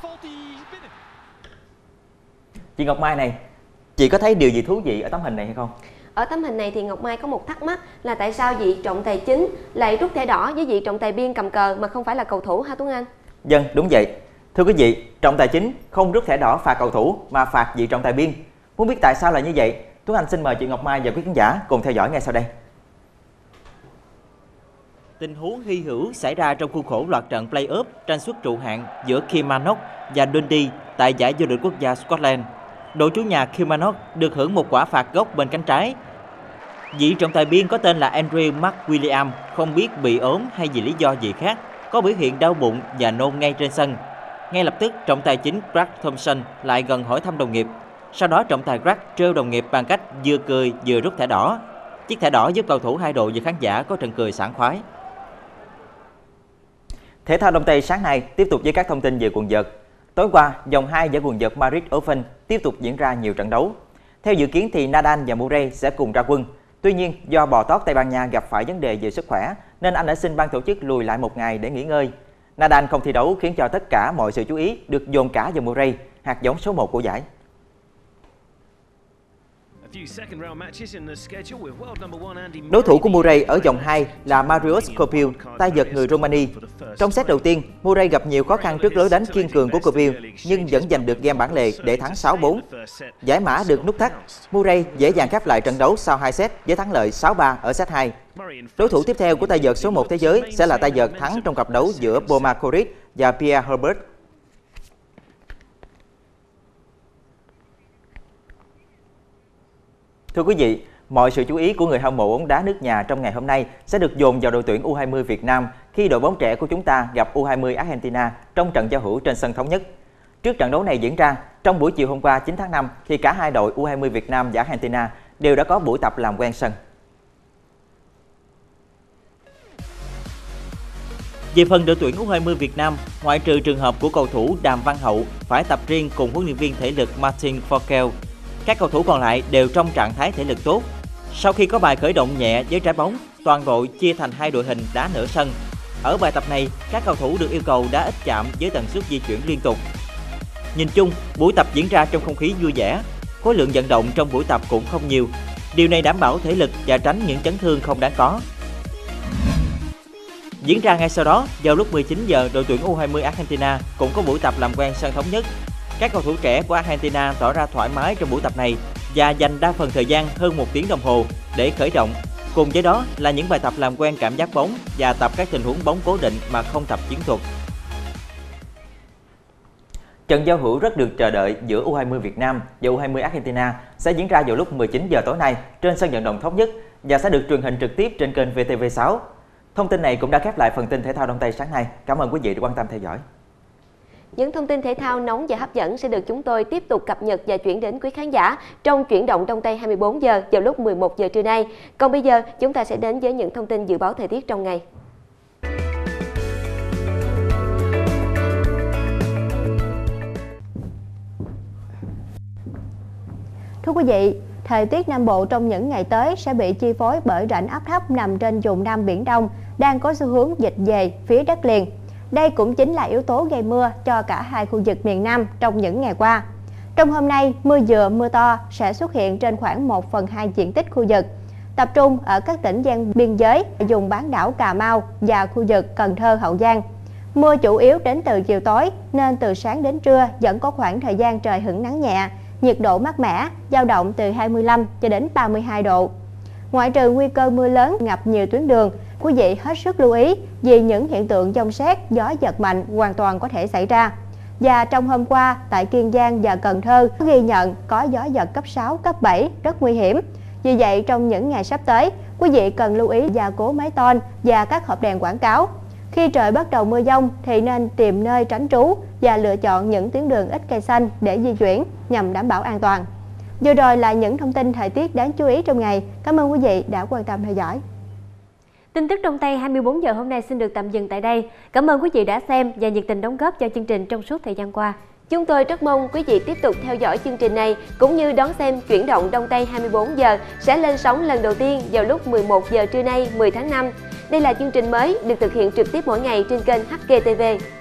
Chị Ngọc Mai này, chị có thấy điều gì thú vị ở tấm hình này hay không? Ở tấm hình này thì Ngọc Mai có một thắc mắc là tại sao vị trọng tài chính lại rút thẻ đỏ với vị trọng tài biên cầm cờ mà không phải là cầu thủ hả Tuấn Anh? Vâng, đúng vậy. Thưa quý vị, trọng tài chính không rút thẻ đỏ phạt cầu thủ mà phạt vị trọng tài biên. Muốn biết tại sao là như vậy? Tuấn Anh xin mời chị Ngọc Mai và quý khán giả cùng theo dõi ngay sau đây. Tình huống hy hữu xảy ra trong khuôn khổ loạt trận play-off tranh suất trụ hạng giữa Kilmarnock và Dundee tại giải vô địch quốc gia Scotland. Đội chủ nhà Kilmarnock được hưởng một quả phạt góc bên cánh trái. Vị trọng tài biên có tên là Andrew McWilliam không biết bị ốm hay vì lý do gì khác, có biểu hiện đau bụng và nôn ngay trên sân. Ngay lập tức, trọng tài chính Greg Thompson lại gần hỏi thăm đồng nghiệp. Sau đó, trọng tài Greg trêu đồng nghiệp bằng cách vừa cười vừa rút thẻ đỏ. Chiếc thẻ đỏ giúp cầu thủ hai đội và khán giả có trận cười sảng khoái. Thể thao Đông Tây sáng nay tiếp tục với các thông tin về quần vợt. Tối qua, vòng 2 giải quần vợt Madrid Open tiếp tục diễn ra nhiều trận đấu. Theo dự kiến thì Nadal và Murray sẽ cùng ra quân. Tuy nhiên, do bò tót Tây Ban Nha gặp phải vấn đề về sức khỏe nên anh đã xin ban tổ chức lùi lại một ngày để nghỉ ngơi. Nadal không thi đấu khiến cho tất cả mọi sự chú ý được dồn cả vào Murray, hạt giống số 1 của giải. Đối thủ của Murray ở vòng 2 là Marius Copil, tay vợt người Romania. Trong set đầu tiên, Murray gặp nhiều khó khăn trước lối đánh kiên cường của Copil, nhưng vẫn giành được game bản lề để thắng 6-4. Giải mã được nút thắt, Murray dễ dàng khép lại trận đấu sau 2 set với thắng lợi 6-3 ở set 2. Đối thủ tiếp theo của tay vợt số 1 thế giới sẽ là tay vợt thắng trong cặp đấu giữa Boma Koric và Pierre Herbert. Thưa quý vị, mọi sự chú ý của người hâm mộ bóng đá nước nhà trong ngày hôm nay sẽ được dồn vào đội tuyển U20 Việt Nam khi đội bóng trẻ của chúng ta gặp U20 Argentina trong trận giao hữu trên sân Thống Nhất. Trước trận đấu này diễn ra, trong buổi chiều hôm qua 9 tháng 5 thì cả hai đội U20 Việt Nam và Argentina đều đã có buổi tập làm quen sân. Về phần đội tuyển U20 Việt Nam, ngoại trừ trường hợp của cầu thủ Đàm Văn Hậu phải tập riêng cùng huấn luyện viên thể lực Martin Forkel, các cầu thủ còn lại đều trong trạng thái thể lực tốt. Sau khi có bài khởi động nhẹ với trái bóng, toàn đội chia thành hai đội hình đá nửa sân. Ở bài tập này, các cầu thủ được yêu cầu đá ít chạm với tần suất di chuyển liên tục. Nhìn chung, buổi tập diễn ra trong không khí vui vẻ. Khối lượng vận động trong buổi tập cũng không nhiều. Điều này đảm bảo thể lực và tránh những chấn thương không đáng có. Diễn ra ngay sau đó, vào lúc 19 giờ, đội tuyển U20 Argentina cũng có buổi tập làm quen sân Thống Nhất. Các cầu thủ trẻ của Argentina tỏ ra thoải mái trong buổi tập này và dành đa phần thời gian hơn 1 tiếng đồng hồ để khởi động. Cùng với đó là những bài tập làm quen cảm giác bóng và tập các tình huống bóng cố định mà không tập chiến thuật. Trận giao hữu rất được chờ đợi giữa U20 Việt Nam và U20 Argentina sẽ diễn ra vào lúc 19 giờ tối nay trên sân vận động Thống Nhất và sẽ được truyền hình trực tiếp trên kênh VTV6. Thông tin này cũng đã khép lại phần tin thể thao Đông Tây sáng nay. Cảm ơn quý vị đã quan tâm theo dõi. Những thông tin thể thao nóng và hấp dẫn sẽ được chúng tôi tiếp tục cập nhật và chuyển đến quý khán giả trong Chuyển động Đông Tây 24 giờ vào lúc 11 giờ trưa nay. Còn bây giờ, chúng ta sẽ đến với những thông tin dự báo thời tiết trong ngày. Thưa quý vị, thời tiết Nam Bộ trong những ngày tới sẽ bị chi phối bởi rãnh áp thấp nằm trên vùng Nam Biển Đông đang có xu hướng dịch về phía đất liền. Đây cũng chính là yếu tố gây mưa cho cả hai khu vực miền Nam trong những ngày qua. Trong hôm nay, mưa vừa mưa to sẽ xuất hiện trên khoảng 1/2 diện tích khu vực, tập trung ở các tỉnh ven biên giới, vùng bán đảo Cà Mau và khu vực Cần Thơ, Hậu Giang. Mưa chủ yếu đến từ chiều tối nên từ sáng đến trưa vẫn có khoảng thời gian trời hửng nắng nhẹ, nhiệt độ mát mẻ, dao động từ 25 cho đến 32 độ. Ngoại trừ nguy cơ mưa lớn ngập nhiều tuyến đường, quý vị hết sức lưu ý vì những hiện tượng dông sét, gió giật mạnh hoàn toàn có thể xảy ra. Và trong hôm qua, tại Kiên Giang và Cần Thơ ghi nhận có gió giật cấp 6, cấp 7 rất nguy hiểm. Vì vậy, trong những ngày sắp tới, quý vị cần lưu ý gia cố mái tôn và các hộp đèn quảng cáo. Khi trời bắt đầu mưa dông thì nên tìm nơi tránh trú và lựa chọn những tuyến đường ít cây xanh để di chuyển nhằm đảm bảo an toàn. Vừa rồi là những thông tin thời tiết đáng chú ý trong ngày. Cảm ơn quý vị đã quan tâm theo dõi. Tin tức Đông Tây 24 giờ hôm nay xin được tạm dừng tại đây. Cảm ơn quý vị đã xem và nhiệt tình đóng góp cho chương trình trong suốt thời gian qua. Chúng tôi rất mong quý vị tiếp tục theo dõi chương trình này cũng như đón xem Chuyển động Đông Tây 24 giờ sẽ lên sóng lần đầu tiên vào lúc 11 giờ trưa nay 10 tháng 5. Đây là chương trình mới được thực hiện trực tiếp mỗi ngày trên kênh HKTV.